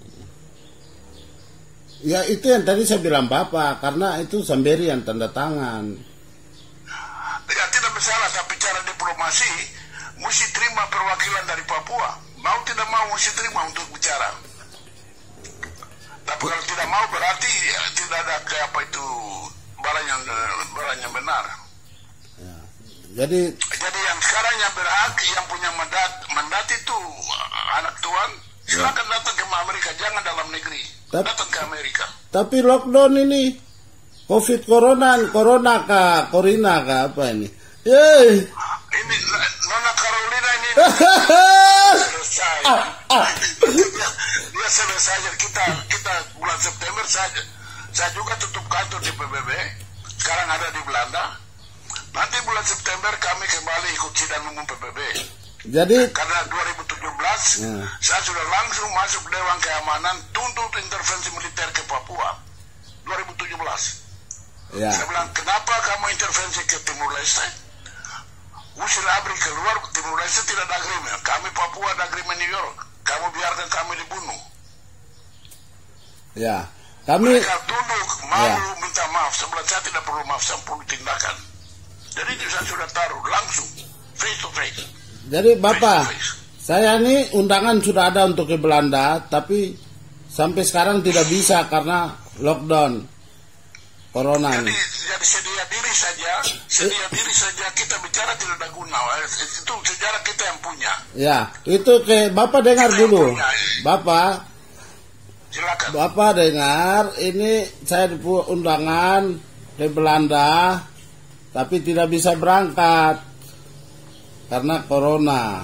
Ya itu yang tadi saya bilang Bapak, karena itu semberian tanda tangan. Ya tidak masalah, tapi cara diplomasi mesti terima perwakilan dari Papua. Mau tidak mau mesti terima untuk bicara. Tapi kalau tidak mau berarti ya, tidak ada kayak apa itu barang yang barang yang benar. Ya. Jadi jadi yang sekarang yang berhak, yang punya mandat mandat itu anak tuan, silakan ya. Datang ke Amerika, jangan dalam negeri. Tapi, datang ke Amerika. Tapi lockdown ini, COVID corona, corona kah, corona kah apa ini? Yeay. Ini Nona Carolina ini selesai. Ah, ah. Dia, dia selesai. Kita kita bulan September saja. Saya juga tutup kantor di P B B. Sekarang ada di Belanda. Nanti bulan September kami kembali ikut sidang umum P B B. Jadi karena dua ribu tujuh belas ya. Saya sudah langsung masuk Dewan Keamanan tuntut intervensi militer ke Papua dua ribu tujuh belas. Ya. Saya bilang kenapa kamu intervensi ke Timur Leste? Usir A B R I keluar, Timur Leste tidak ada agreement. Kami Papua ada agreement New York. Kamu biarkan kami dibunuh. Ya. Kami mereka tunduk, malu, ya. Minta maaf. Sebelah saya tidak perlu maaf, saya perlu tindakan. Jadi saya sudah taruh langsung face to face. Jadi Bapak, saya ini undangan sudah ada untuk ke Belanda, tapi sampai sekarang tidak bisa karena lockdown corona jadi, ini. Jadi sedia diri saja, sedia eh. diri saja kita bicara tidak ada guna. Itu sejarah kita yang punya. Ya, itu ke Bapak dengar kita dulu. Bapak, silakan. Bapak dengar, ini saya undangan ke Belanda, tapi tidak bisa berangkat karena corona.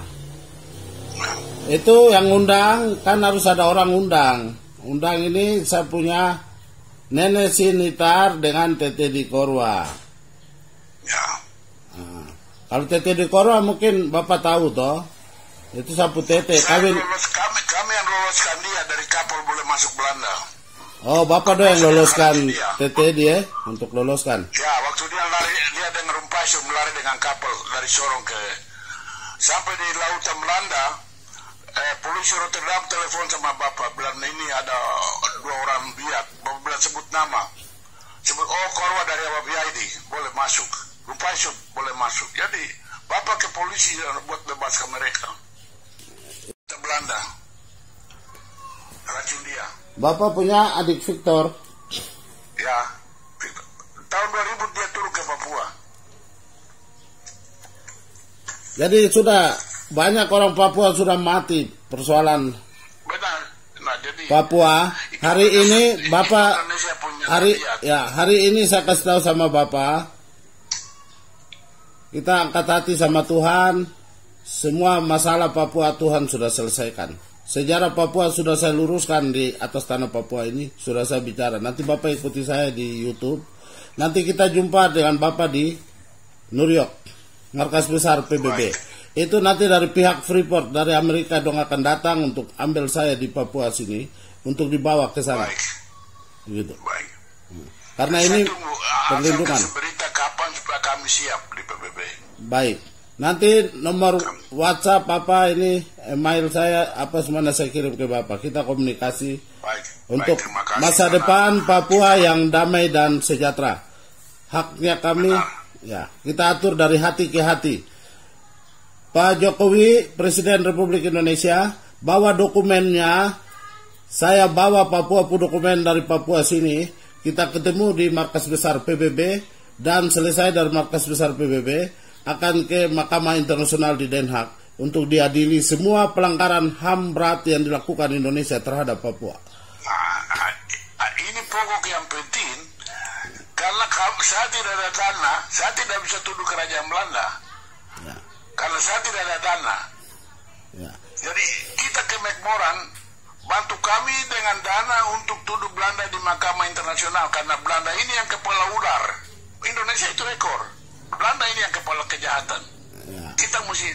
Itu yang undang kan harus ada orang undang. Undang ini saya punya Nenek Sinitar dengan Tete di Korwa. Ya. Nah, kalau Tete di Korwa mungkin Bapak tahu toh. Itu sapu Tete. Kami, kami kami yang loloskan dia dari kapal boleh masuk Belanda. Oh, Bapak doang yang loloskan Tete dia untuk loloskan. Ya, waktu dia lari dia dengan Rumpaiso melari dengan kapal dari Sorong ke sampai di lautan Belanda, eh, polisi Rotterdam telepon sama Bapak, bilang ini ada dua orang biak, Bapak bilang sebut nama, sebut oh Korwa dari Abab Yaidi, boleh masuk, Rumpaiso boleh masuk. Jadi Bapak ke polisi buat bebaskan mereka. Ke Belanda, racun dia. Bapak punya adik Victor? Ya, tahun dua ribu dia turun ke Papua. Jadi sudah banyak orang Papua sudah mati persoalan benar. Nah, jadi Papua. Hari ini Bapak hari ya hari ini saya kasih tahu sama Bapak, kita angkat hati sama Tuhan. Semua masalah Papua Tuhan sudah selesaikan. Sejarah Papua sudah saya luruskan di atas tanah Papua ini, sudah saya bicara. Nanti Bapak ikuti saya di YouTube. Nanti kita jumpa dengan Bapak di New York, markas besar P B B. Baik. Itu nanti dari pihak Freeport dari Amerika dong akan datang untuk ambil saya di Papua sini untuk dibawa ke sana. Baik. Gitu. Baik. Hmm. Karena saya ini tunggu, perlindungan. Berita kapan supaya kami siap di P B B. Baik. Nanti nomor WhatsApp apa ini, email saya apa semuanya saya kirim ke Bapak. Kita komunikasi. Baik. Untuk Baik, masa karena... depan Papua yang damai dan sejahtera. Haknya kami. Benar. Ya, kita atur dari hati ke hati. Pak Jokowi, Presiden Republik Indonesia, bawa dokumennya. Saya bawa Papua pu dokumen dari Papua sini. Kita ketemu di markas besar P B B dan selesai dari markas besar P B B akan ke Mahkamah Internasional di Den Haag untuk diadili semua pelanggaran H A M berat yang dilakukan Indonesia terhadap Papua. Nah, ini pokok yang penting. Karena saya tidak ada dana, saya tidak bisa tuduh kerajaan Belanda. Ya. Karena saya tidak ada dana. Ya. Jadi kita ke McMoran bantu kami dengan dana untuk tuduh Belanda di Mahkamah Internasional. Karena Belanda ini yang kepala ular. Indonesia itu ekor. Belanda ini yang kepala kejahatan. Ya. Kita mesti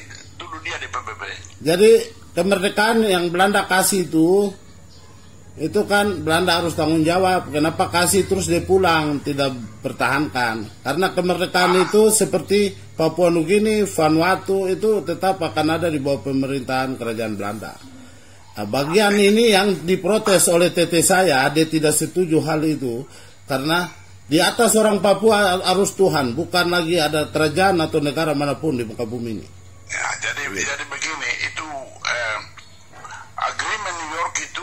tuduh dia di P B B. Jadi kemerdekaan yang Belanda kasih itu, itu kan Belanda harus tanggung jawab. Kenapa kasih terus dia pulang, tidak pertahankan? Karena kemerdekaan ah. itu seperti Papua Nugini, Vanuatu itu tetap akan ada di bawah pemerintahan kerajaan Belanda. Nah, bagian ini yang diprotes oleh T T saya, dia tidak setuju hal itu karena di atas orang Papua harus Tuhan, bukan lagi ada kerajaan atau negara manapun di muka bumi ini. Ya, jadi ya. jadi begini, itu eh, agreement New York itu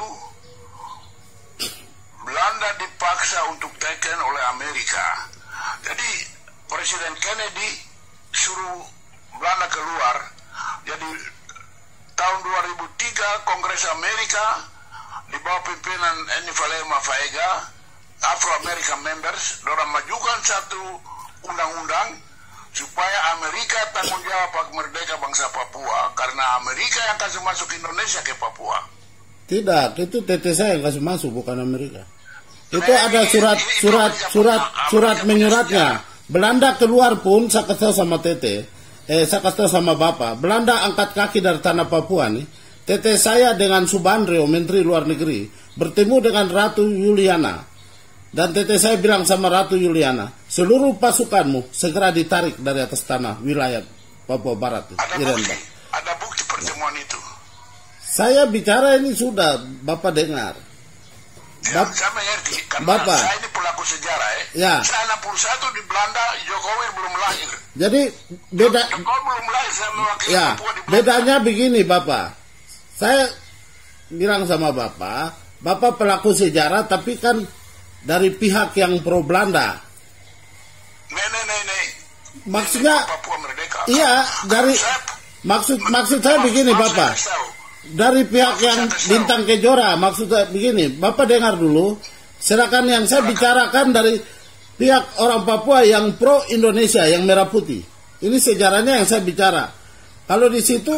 Belanda dipaksa untuk teken oleh Amerika. Jadi Presiden Kennedy suruh Belanda keluar. Jadi tahun dua ribu tiga Kongres Amerika di bawah pimpinan Enni Valema Faega, Afro-American members, dorang majukan satu undang-undang supaya Amerika tanggung jawab hak merdeka bangsa Papua karena Amerika yang kasih masuk Indonesia ke Papua. Tidak, itu T T saya yang kasih masuk, bukan Amerika. Itu nah, ada surat ini, ini surat surat surat menyuratnya. Belanda keluar pun saya kasih sama T T. Eh, saya kasih sama Bapak, Belanda angkat kaki dari tanah Papua nih. T T saya dengan Subandrio, Menteri Luar Negeri, bertemu dengan Ratu Juliana. Dan T T saya bilang sama Ratu Juliana, seluruh pasukanmu segera ditarik dari atas tanah wilayah Papua Barat. Ada bukti, ada bukti pertemuan itu. Saya bicara ini sudah, Bapak dengar. Ya, Bap saya mengerti, karena Bapak, saya ini pelaku sejarah eh. Ya. Saya enam puluh satu di Belanda, Jokowi belum lahir. Jadi beda. Jokowi belum lahir, saya mewakili ya, Papua di Belanda. Bedanya begini Bapak, saya bilang sama Bapak, Bapak pelaku sejarah tapi kan dari pihak yang pro Belanda. Nih, nih, nih, nih. Maksudnya, Papua merdeka. Iya, dari saya, maksud maksud saya begini Bapak. Dari pihak yang Bintang Kejora, maksud saya begini, Bapak dengar dulu. Sedangkan yang saya bicarakan dari pihak orang Papua yang pro Indonesia, yang merah putih. Ini sejarahnya yang saya bicara. Kalau di situ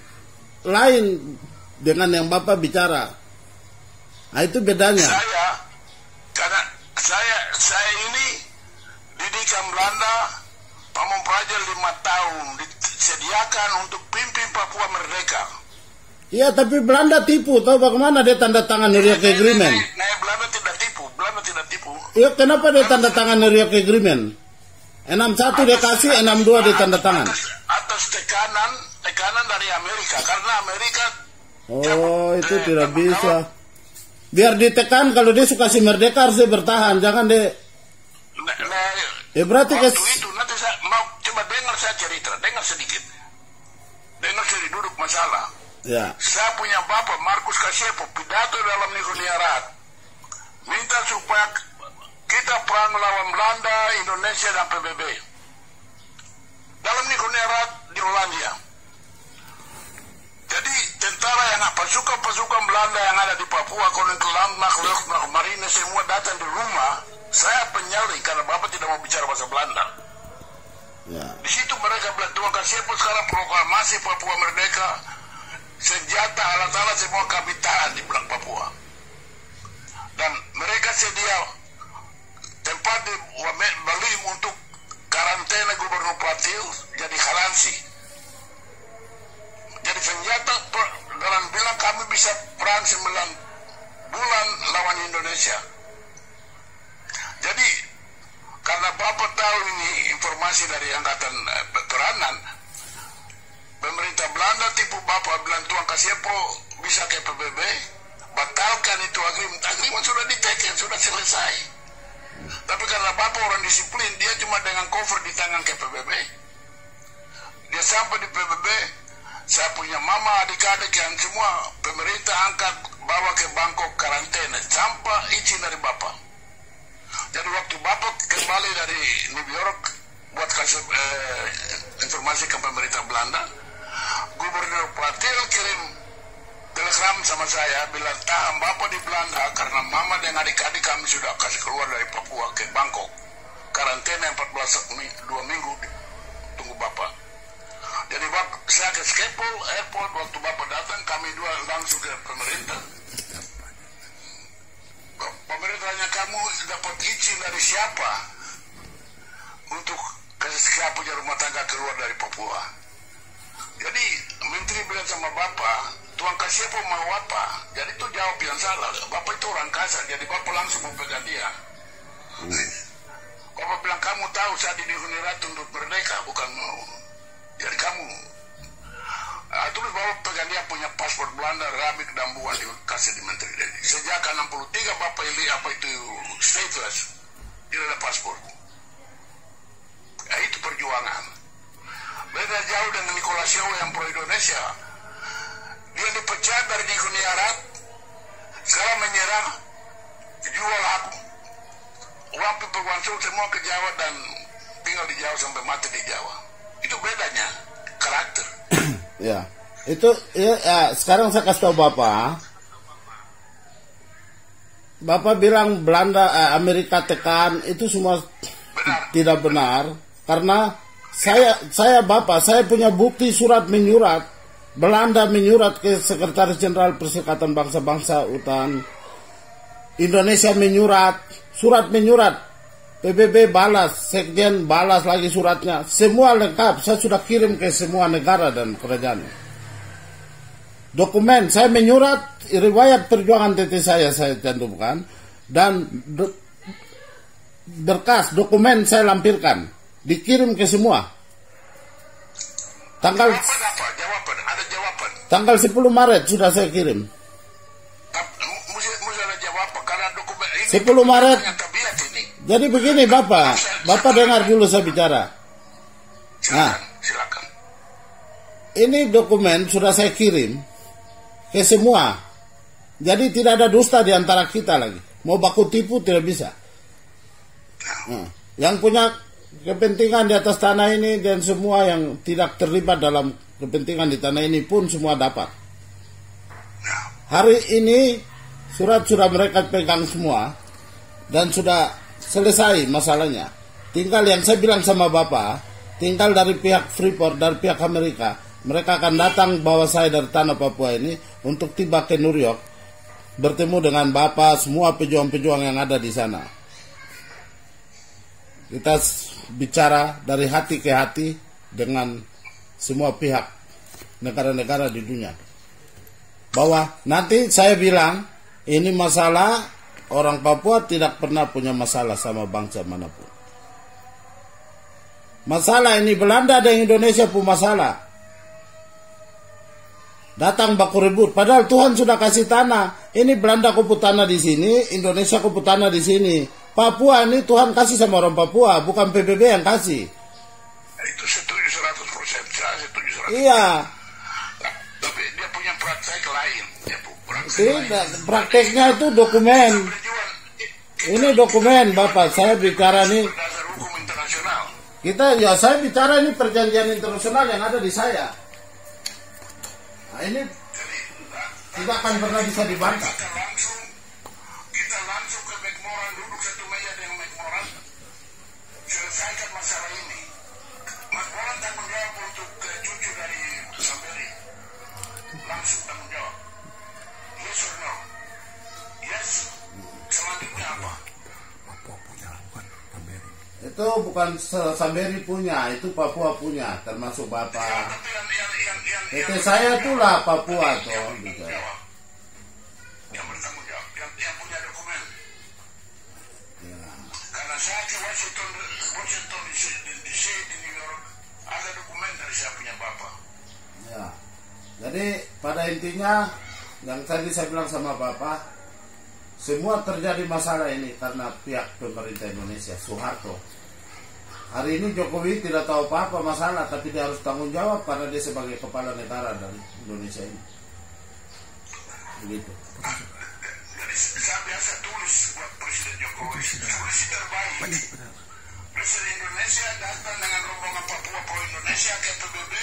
lain dengan yang Bapak bicara. Nah itu bedanya. Saya, karena saya saya ini didikan Belanda, Pamong Praja lima tahun disediakan untuk pimpin Papua merdeka. Iya, tapi Belanda tipu. Tahu bagaimana dia tanda tangan New York Agreement? Nah, nah, Belanda tidak tipu. Belanda tidak tipu. Iya, kenapa dia tanda tangan New York Agreement? enam satu dia kasih, enam dua dia tanda tangan. Atas, atas tekanan, tekanan dari Amerika. Karena Amerika... Oh, itu eh, tidak bisa. Biar ditekan, kalau dia suka si merdeka harus dia bertahan. Jangan dia... Nah, nah, ya berarti waktu kes... itu, nanti saya mau coba dengar saya cerita. Dengar sedikit. Dengar saya duduk masalah. Ya. Saya punya bapak Markus Kasiepo pidato dalam Nihoniarat minta supaya kita perang melawan Belanda, Indonesia dan P B B dalam Nihoniarat di Hollandia. Jadi tentara yang pasukan-pasukan Belanda yang ada di Papua, Koninklijke Landmacht, Marine semua datang di rumah saya penyali karena bapak tidak mau bicara bahasa Belanda. Ya. Di situ mereka bilang Tuan Kasiepo sekarang proklamasi Papua merdeka. Senjata alat-alat semua kami tahan di belakang Papua. Dan mereka sedia tempat di Bali untuk karantina Gubernur Plateau jadi halansi. Jadi senjata dalam bilang kami bisa perang sembilan bulan lawan Indonesia. Jadi karena Bapak tahu ini informasi dari Angkatan eh, Peranan, pemerintah Belanda tipu Bapak bilang Tuan Kasiepo bisa ke P B B, batalkan itu agreement. Agreement sudah diteken, sudah selesai. Tapi karena Bapak orang disiplin, dia cuma dengan cover di tangan ke P B B. Dia sampai di P B B, saya punya mama, adik-adik yang semua pemerintah angkat bawa ke Bangkok karantina, tanpa izin dari Bapak. Jadi waktu Bapak kembali dari New York buat kasih eh, informasi ke pemerintah Belanda, Gubernur Plateau kirim telegram sama saya bilang tahan Bapak di Belanda karena mama dan adik-adik kami sudah kasih keluar dari Papua ke Bangkok karantina empat belas dua minggu tunggu Bapak. Jadi waktu saya ke Schiphol airport waktu Bapak datang kami dua langsung ke pemerintah. Pemerintahnya kamu dapat izin dari siapa untuk kasih siapa punya rumah tangga keluar dari Papua. Jadi Menteri bilang sama Bapak, Tuhan kasih apa mau apa? Jadi itu jawab yang salah. Bapak itu orang kasar, jadi Bapak langsung mau pegang dia. Hmm. Bapak bilang, kamu tahu saat ini Uni Ratu untuk merdeka, bukan mau. Jadi kamu, uh, terus Bapak pegang dia punya paspor Belanda, Rabik dan Buan dikasih di Menteri. Jadi sejak enam puluh tiga Bapak ini apa itu stateless, tidak ada paspor. Ya, itu perjuangan. Beda jauh dengan Nicolas Shaw yang pro Indonesia. Dia dipecat dari Uni Arab, sekarang menyerah, jual aku. Uang Piperwansu semua ke Jawa dan tinggal di Jawa sampai mati di Jawa. Itu bedanya karakter. Ya, itu ya, ya. Sekarang saya kasih tahu Bapak. Bapak bilang Belanda, eh, Amerika tekan, itu semua benar. Tidak benar. Karena saya, saya Bapak, saya punya bukti surat menyurat. Belanda menyurat ke Sekretaris Jenderal Perserikatan Bangsa-Bangsa U T A N. Indonesia menyurat, surat menyurat. P B B balas, Sekjen balas lagi suratnya. Semua lengkap, saya sudah kirim ke semua negara dan kerajaan. Dokumen, saya menyurat, riwayat perjuangan T T saya saya cantumkan. Dan do, berkas, dokumen saya lampirkan. Dikirim ke semua. Tanggal Jawaban apa? Jawaban, ada jawaban. Tanggal sepuluh Maret sudah saya kirim. Mesti ada jawaban karena dokumen ini sepuluh Maret. Ini. Jadi begini Bapak, Bapak dengar dulu saya bicara. Silakan, Nah, silakan. Ini dokumen sudah saya kirim ke semua. Jadi tidak ada dusta di antara kita lagi. Mau baku tipu tidak bisa. Nah, yang punya kepentingan di atas tanah ini dan semua yang tidak terlibat dalam kepentingan di tanah ini pun semua dapat. Hari ini surat sudah mereka pegang semua dan sudah selesai masalahnya. Tinggal yang saya bilang sama Bapak, tinggal dari pihak Freeport, dari pihak Amerika, mereka akan datang bawa saya dari tanah Papua ini untuk tiba ke New York, bertemu dengan Bapak, semua pejuang-pejuang yang ada di sana. Kita bicara dari hati ke hati dengan semua pihak negara-negara di dunia. Bahwa nanti saya bilang ini masalah orang Papua tidak pernah punya masalah sama bangsa manapun. Masalah ini Belanda dan Indonesia pun masalah. Datang baku rebut. Padahal Tuhan sudah kasih tanah. Ini Belanda kupu tanah di sini, Indonesia kupu tanah di sini. Papua ini Tuhan kasih sama orang Papua, bukan P B B yang kasih. Itu setuju seratus persen, saya setuju seratus persen. Iya. Tapi dia punya praktek lain. Dia praktek Tidak, lain. prakteknya itu dokumen. Ini dokumen, Bapak. Saya bicara nih. Berdasar hukum internasional. Kita, ya saya bicara ini perjanjian internasional yang ada di saya. Nah ini Jadi, tidak akan pernah bisa dibantah. kita langsung kita langsung ke McMoran, duduk satu meja dengan McMoran, selesaikan masalah ini. McMoran tanggung jawab untuk uh, cucu dari Samberi, langsung tanggung jawab. Yes or no? Yes. Selanjutnya apa? Papua punya, bukan Samberi. Itu bukan Samberi punya, itu Papua punya, termasuk Ya, Bapak. tapi yang yang yang yang, P T yang saya itulah Papua yang toh. bertanggung Gitu. jawab. Yang bertanggung jawab, yang, yang punya dokumen. Ya. Karena saya ke Washington, Washington D C, D C di New York, ada dokumen dari saya punya bapak. Ya. Jadi pada intinya yang tadi saya bilang sama Bapak, semua terjadi masalah ini karena pihak pemerintah Indonesia, Soeharto. Hari ini Jokowi tidak tahu apa-apa masalah, tapi dia harus tanggung jawab karena dia sebagai kepala negara dari Indonesia ini. Begitu. Jadi saya biasa tulis buat Presiden Jokowi, tulis terbaik. Presiden Indonesia datang dengan rombongan Papua Pro Indonesia ke P B B.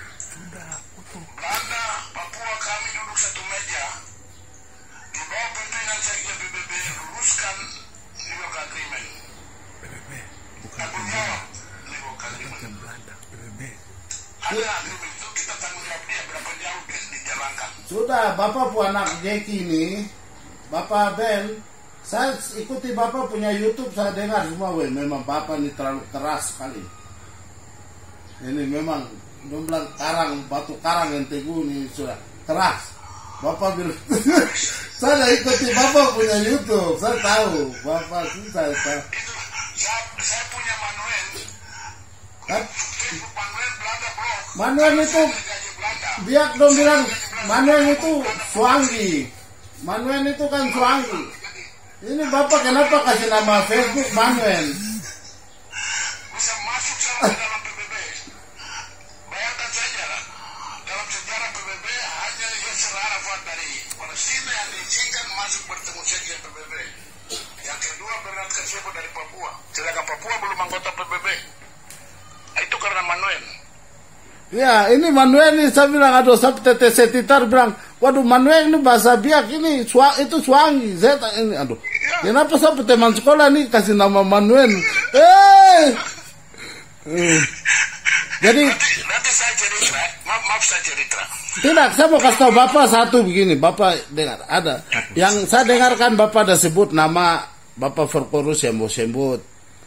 Belanda, Papua kami duduk satu meja. Di bawah pimpinan Sekjen P B B luluskan New York Agreement. P B B, bukan Tanggung jawab New York Agreement. bukan Belanda, P B B. Ada agreement itu kita tanggung jawab dia berapa jauh dijalankan. Sudah, Bapak pun anak Jeki ini, Bapak Ben, saya ikuti Bapak punya YouTube, saya dengar semua, weh, memang Bapak ini terlalu keras sekali. Ini memang dia bilang karang, batu karang yang teguh ini sudah keras. Bapak bilang, saya ikuti Bapak punya YouTube, saya tahu, Bapak susah. Saya, saya, saya punya manual. Kan? Manual Belanda blok. Manual itu, biar dong bilang, manual itu Swangi. Manuel itu kan Swangi. Ini Bapak kenapa kasih nama Facebook Manuel? Bisa masuk sama dalam P B B. Bayangkan saja, dalam sejarah P B B hanya Yasser Arafat dari Palestina yang diizinkan masuk bertemu sekjen P B B. Yang kedua Bernard Kasyafo dari Papua. Sedangkan Papua belum anggota P B B. Itu karena Manuel. Ya, ini Manuel ini saya bilang, aduh, saya tete setitar bilang, waduh Manuel ini bahasa Biak ini, swa, itu Swangi. Saya tak ini, aduh, ya. Kenapa saya teman sekolah nih kasih nama Manuel? Eh, eh. Jadi, nanti, nanti saya cerita, maaf, maaf saya cerita. Tidak, saya mau kasih tahu Bapak satu begini, Bapak dengar, ada. Yang saya dengarkan Bapak ada sebut nama Bapak Forkorus yang mau sebut.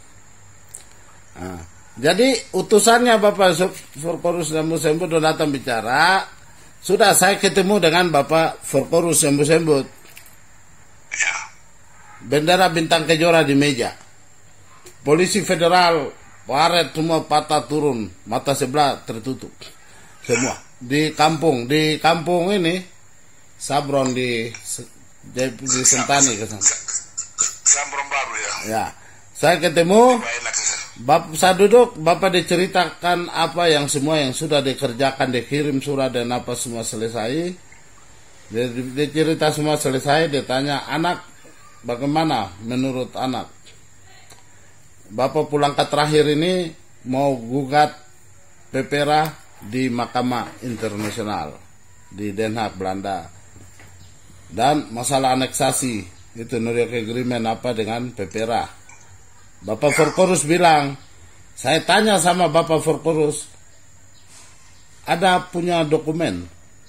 Nah. Jadi utusannya Bapak Forkorus Sembut datang bicara, sudah saya ketemu dengan Bapak Forkorus Sembut. Bendera bintang kejora di meja. Polisi federal, waret semua patah turun, mata sebelah tertutup. Semua di kampung, di kampung ini Sabron di di Sentani ke sana. Sabron baru ya. Ya. Saya ketemu, Bapak saya duduk, Bapak diceritakan apa yang semua yang sudah dikerjakan, dikirim surat dan apa semua selesai. Dia, dia cerita semua selesai, dia tanya, anak bagaimana menurut anak? Bapak pulang ke terakhir ini mau gugat Pepera di Mahkamah Internasional di Den Haag, Belanda. Dan masalah aneksasi, itu New York Agreement apa dengan Pepera. Bapak Forkorus bilang, saya tanya sama Bapak Forkorus, ada punya dokumen?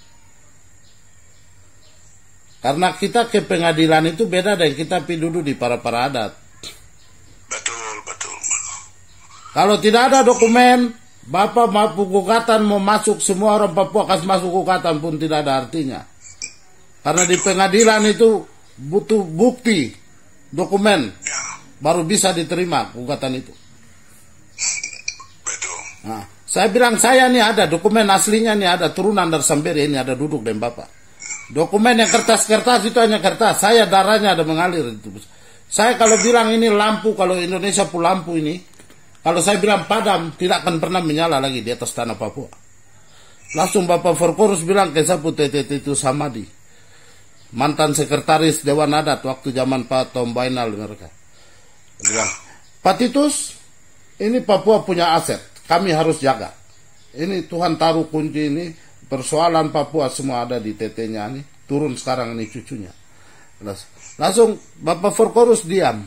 Karena kita ke pengadilan itu beda dan kita pergi dulu di para-para adat. Betul, betul. Kalau tidak ada dokumen, Bapak mampu gugatan mau masuk, semua orang Papua akan masuk gugatan pun tidak ada artinya. Karena di pengadilan itu butuh bukti, dokumen. Baru bisa diterima gugatan itu. Betul. Nah, saya bilang saya nih ada dokumen aslinya nih, ada turunan dari Samberi ini, ada duduk dengan Bapak. Dokumen yang kertas-kertas itu hanya kertas, saya darahnya ada mengalir itu. Saya kalau bilang ini lampu, kalau Indonesia pun lampu ini, kalau saya bilang padam, tidak akan pernah menyala lagi di atas tanah Papua. Langsung Bapak Forkorus bilang ke saya, Tete itu Samadi, mantan sekretaris Dewan Adat waktu zaman Pak Tom Bainal mereka. Bilang, Pak Titus, ini Papua punya aset, kami harus jaga. Ini Tuhan taruh kunci ini, persoalan Papua semua ada di tetenya ini, turun sekarang ini cucunya. Langsung Bapak Forkorus diam.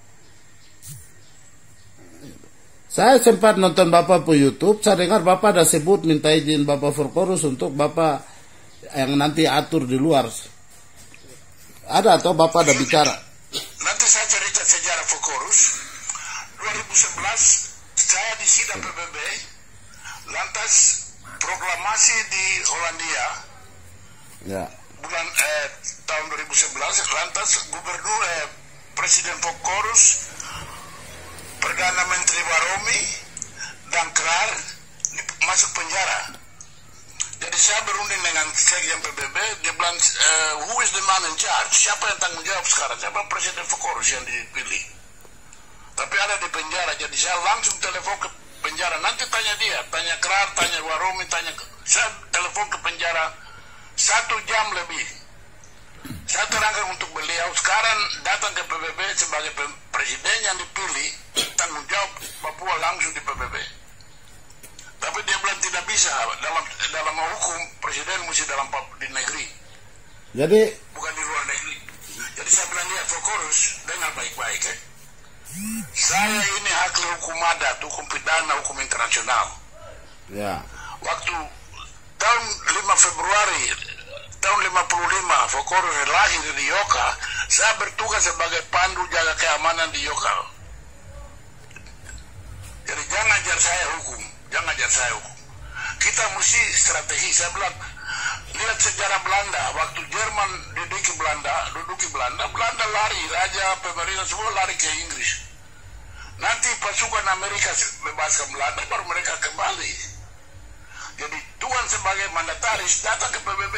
Saya sempat nonton Bapak di YouTube, saya dengar Bapak ada sebut minta izin Bapak Forkorus untuk Bapak yang nanti atur di luar. Ada atau Bapak ada bicara? Nanti saya cerita sejarah Forkorus. dua ribu sebelas saya di sidang P B B, lantas proklamasi di Hollandia. Ya. Bulan eh, tahun dua ribu sebelas, lantas Gubernur eh, Presiden Forkorus, Perdana Menteri Waromi dan Krar masuk penjara. Jadi saya berunding dengan sekjen P B B, dia bilang, uh, who is the man in charge? Siapa yang tanggung jawab sekarang? Siapa Presiden Forkorus yang dipilih? Tapi ada di penjara, jadi saya langsung telepon ke penjara. Nanti tanya dia, tanya Krar, tanya Waromi, tanya... Saya telepon ke penjara satu jam lebih. Saya terangkan untuk beliau, sekarang datang ke P B B sebagai presiden yang dipilih, tanggung jawab Papua langsung di P B B. Tapi dia bilang tidak bisa, dalam dalam hukum presiden mesti dalam di negeri. Jadi bukan di luar negeri. Jadi saya bilang dia Forkorus, dengar baik-baik ya. Saya ini ahli hukum adat, hukum pidana, hukum internasional. Ya. Waktu tahun lima Februari tahun lima puluh lima Forkorus lahir di Yoka, saya bertugas sebagai pandu jaga keamanan di Yoka. Jadi jangan ajar saya hukum. Jangan ajar saya hukum. kita mesti strategi. Saya bilang, lihat sejarah Belanda, waktu Jerman duduki Belanda, duduki Belanda, Belanda lari, raja, pemerintah semua lari ke Inggris. Nanti pasukan Amerika bebaskan Belanda, baru mereka kembali. Jadi Tuhan sebagai mandataris datang ke P B B.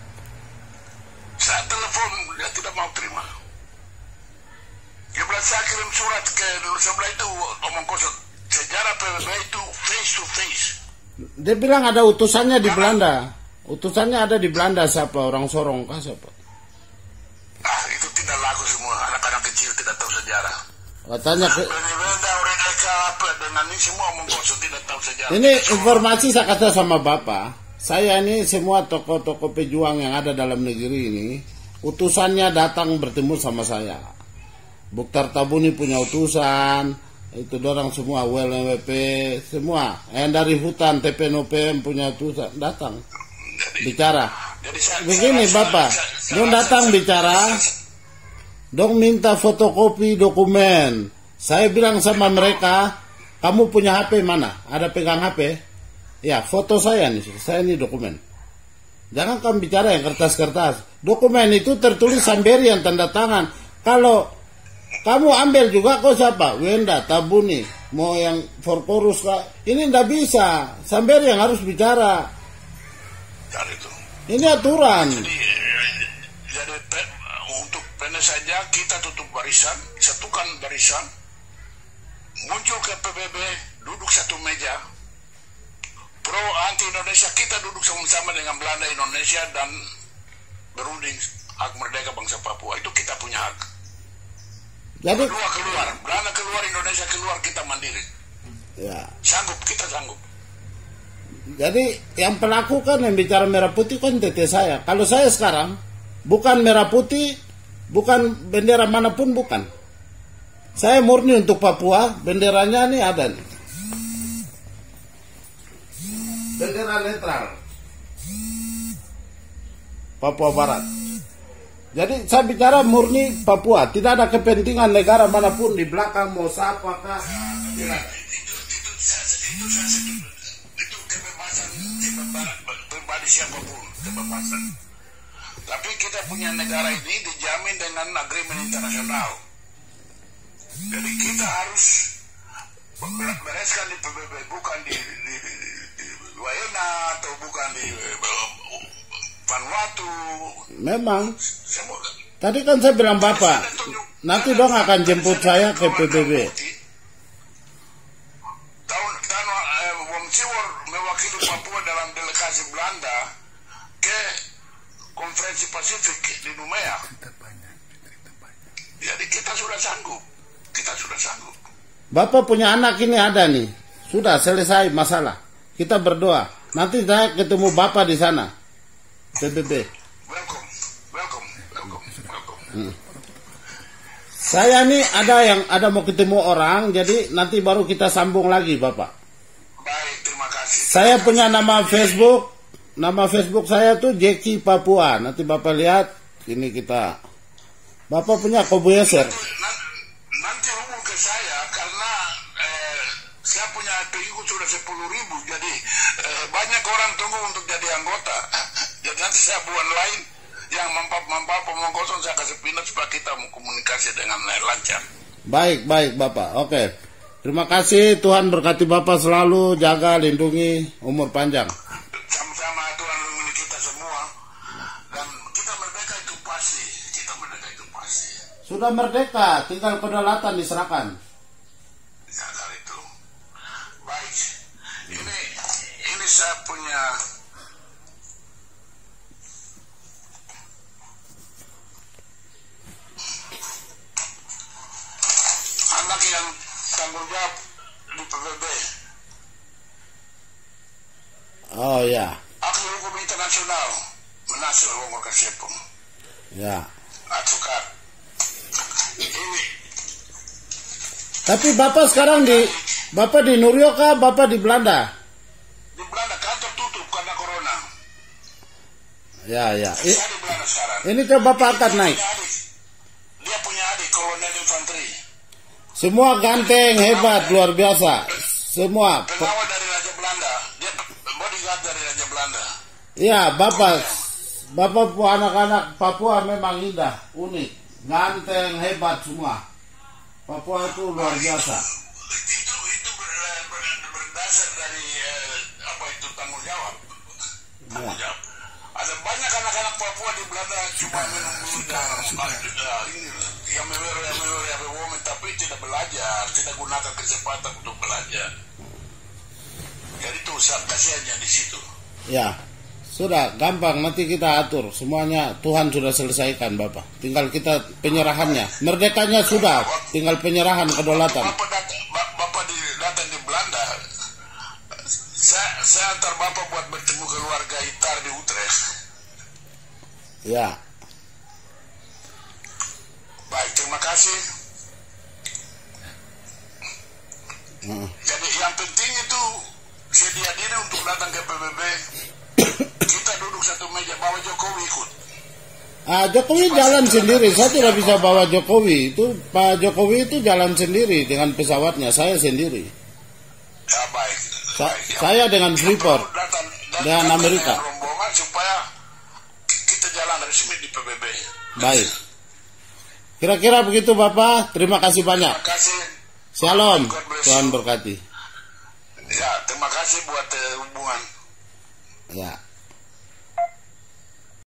Saya telepon, dia tidak mau terima. Dia bilang, saya kirim surat ke sebelah itu, omong kosong. Sejarah P B B itu face to face. Dia bilang ada utusannya di Belanda. Utusannya ada di Belanda, siapa? Orang Sorong kah siapa? Ah, itu tidak laku semua. Anak-anak kecil tidak tahu sejarah. Katanya ke... Belanda, mereka apa dengan ini semua omong kosong, tidak tahu sejarah. Ini informasi saya kata sama Bapak. Saya ini semua tokoh-tokoh pejuang yang ada dalam negeri ini, utusannya datang bertemu sama saya. Buktar Tabuni punya utusan, itu dorang semua, W L W P, semua. Yang dari hutan, T P N O P M punya utusan, datang. Bicara. Begini Bapak, dong datang bicara, dong minta fotokopi dokumen. Saya bilang sama mereka, kamu punya H P mana? Ada pegang H P? Ya, foto saya nih, saya ini dokumen. Jangan kamu bicara yang kertas-kertas. Dokumen itu tertulis Samberian tanda tangan. Kalau kamu ambil juga kok siapa? Wenda, Tabuni, mau yang Forkorus kah? Ini ndak bisa. Samberian harus bicara. Itu. Ini aturan. Jadi, jadi pe, untuk pendek saja kita tutup barisan, satukan barisan, muncul ke P B B, duduk satu meja, pro anti Indonesia, kita duduk sama-sama dengan Belanda Indonesia dan berunding hak merdeka bangsa Papua. Itu kita punya hak. Jadi kedua keluar, Belanda keluar, Indonesia keluar, kita mandiri. Ya. Sanggup, kita sanggup. Jadi yang pelaku kan yang bicara merah putih kan tete saya. Kalau saya sekarang bukan merah putih, bukan bendera manapun, bukan. Saya murni untuk Papua, benderanya nih ada nih. Bendera netral. Papua Barat. Jadi saya bicara murni Papua, tidak ada kepentingan negara manapun di belakang mau siapakah. Tidak. Pribadi siapapun, kebebasan. Tapi kita punya negara ini dijamin dengan agreement internasional. Jadi kita harus bereskan di P B B, bukan di, di, di, di Wayana atau bukan di Vanuatu. Memang. Semua. Tadi kan saya bilang Bapak, nanti dong akan jemput saya ke P B B. Mewakili Papua dalam delegasi Belanda ke konferensi Pasifik di Numea. Jadi kita sudah sanggup, kita sudah sanggup. Bapak punya anak ini ada nih, sudah selesai masalah. Kita berdoa. Nanti saya ketemu Bapak di sana, P B B. Welcome, welcome, welcome, welcome. Hmm. Saya nih ada yang ada mau ketemu orang, jadi nanti baru kita sambung lagi Bapak. Baik, terima kasih. Saya punya nama Facebook, nama Facebook saya tuh Jeki Papua. Nanti Bapak lihat, ini kita. Bapak punya Kobuyeser. Nanti, nanti hubung ke saya karena eh, saya punya pengikut sudah sepuluh ribu, jadi eh, banyak orang tunggu untuk jadi anggota. Jadi nanti saya buat lain yang mampu-mampu omong kosong, saya kasih pindah supaya kita komunikasi dengan lancar. Baik, baik Bapak. Oke. Terima kasih, Tuhan berkati Bapak selalu, jaga, lindungi, umur panjang. Sama-sama, Tuhan lindungi kita semua. Dan kita merdeka itu pasti, kita merdeka itu pasti. Sudah merdeka, tinggal kedaulatan diserahkan. Ya, dari itu. Baik, ini, ini saya punya anak yang tanggung jawab di P B B. Oh ya. Ahli hukum internasional Menasir Wongor Kasepung. Ya. Advokat. Ini. Tapi Bapak sekarang di Bapak di Nurio kah? Bapak di Belanda? Di Belanda, kantor tutup karena corona. Ya ya. I, Saya di Belanda sekarang. ini coba Bapak angkat naik. Dia punya adik kolonel infanteri. Semua ganteng, hebat, luar biasa. Semua. Pengawal dari Raja Belanda. Dia bodyguard lihat dari Raja Belanda. Iya, Bapak. Bapak anak-anak Papua memang indah, unik, ganteng, hebat semua. Papua itu luar biasa. Itu itu ber, ber, berdasar dari eh, apa itu tanggung jawab. Tanggung Ya. jawab. Ada banyak anak-anak Papua di Belanda cuma menunggu dan uh, ini yang memori yang memori yang memori tapi tidak belajar, tidak gunakan kesempatan untuk belajar. Jadi itu kasihannya di situ. Ya, sudah gampang, nanti kita atur semuanya. Tuhan sudah selesaikan, Bapak. Tinggal kita penyerahannya, merdekanya sudah, tinggal penyerahan kedaulatan. Bapak datang, Bapak di, datang di Belanda. Saya, saya antar Bapak buat bertemu keluarga Hitar di Utrecht. Ya. Baik, terima kasih. Hmm. Jadi yang penting itu sedia diri untuk datang ke P B B. Kita duduk satu meja, bawa Jokowi ikut. Ah, Jokowi jalan sendiri. Saya tidak bisa bawa Jokowi. Itu Pak Jokowi itu jalan sendiri dengan pesawatnya. Saya sendiri. Ya baik. Sa baik. Ya, saya dengan Freeport, datang, datang, dengan datang Amerika. dengan rombongan supaya kita jalan resmi di P B B. Baik. Kira-kira begitu, Bapak. Terima kasih banyak. Terima kasih. Shalom. God bless Tuhan you. berkati. Ya, terima kasih buat uh, hubungan. Ya.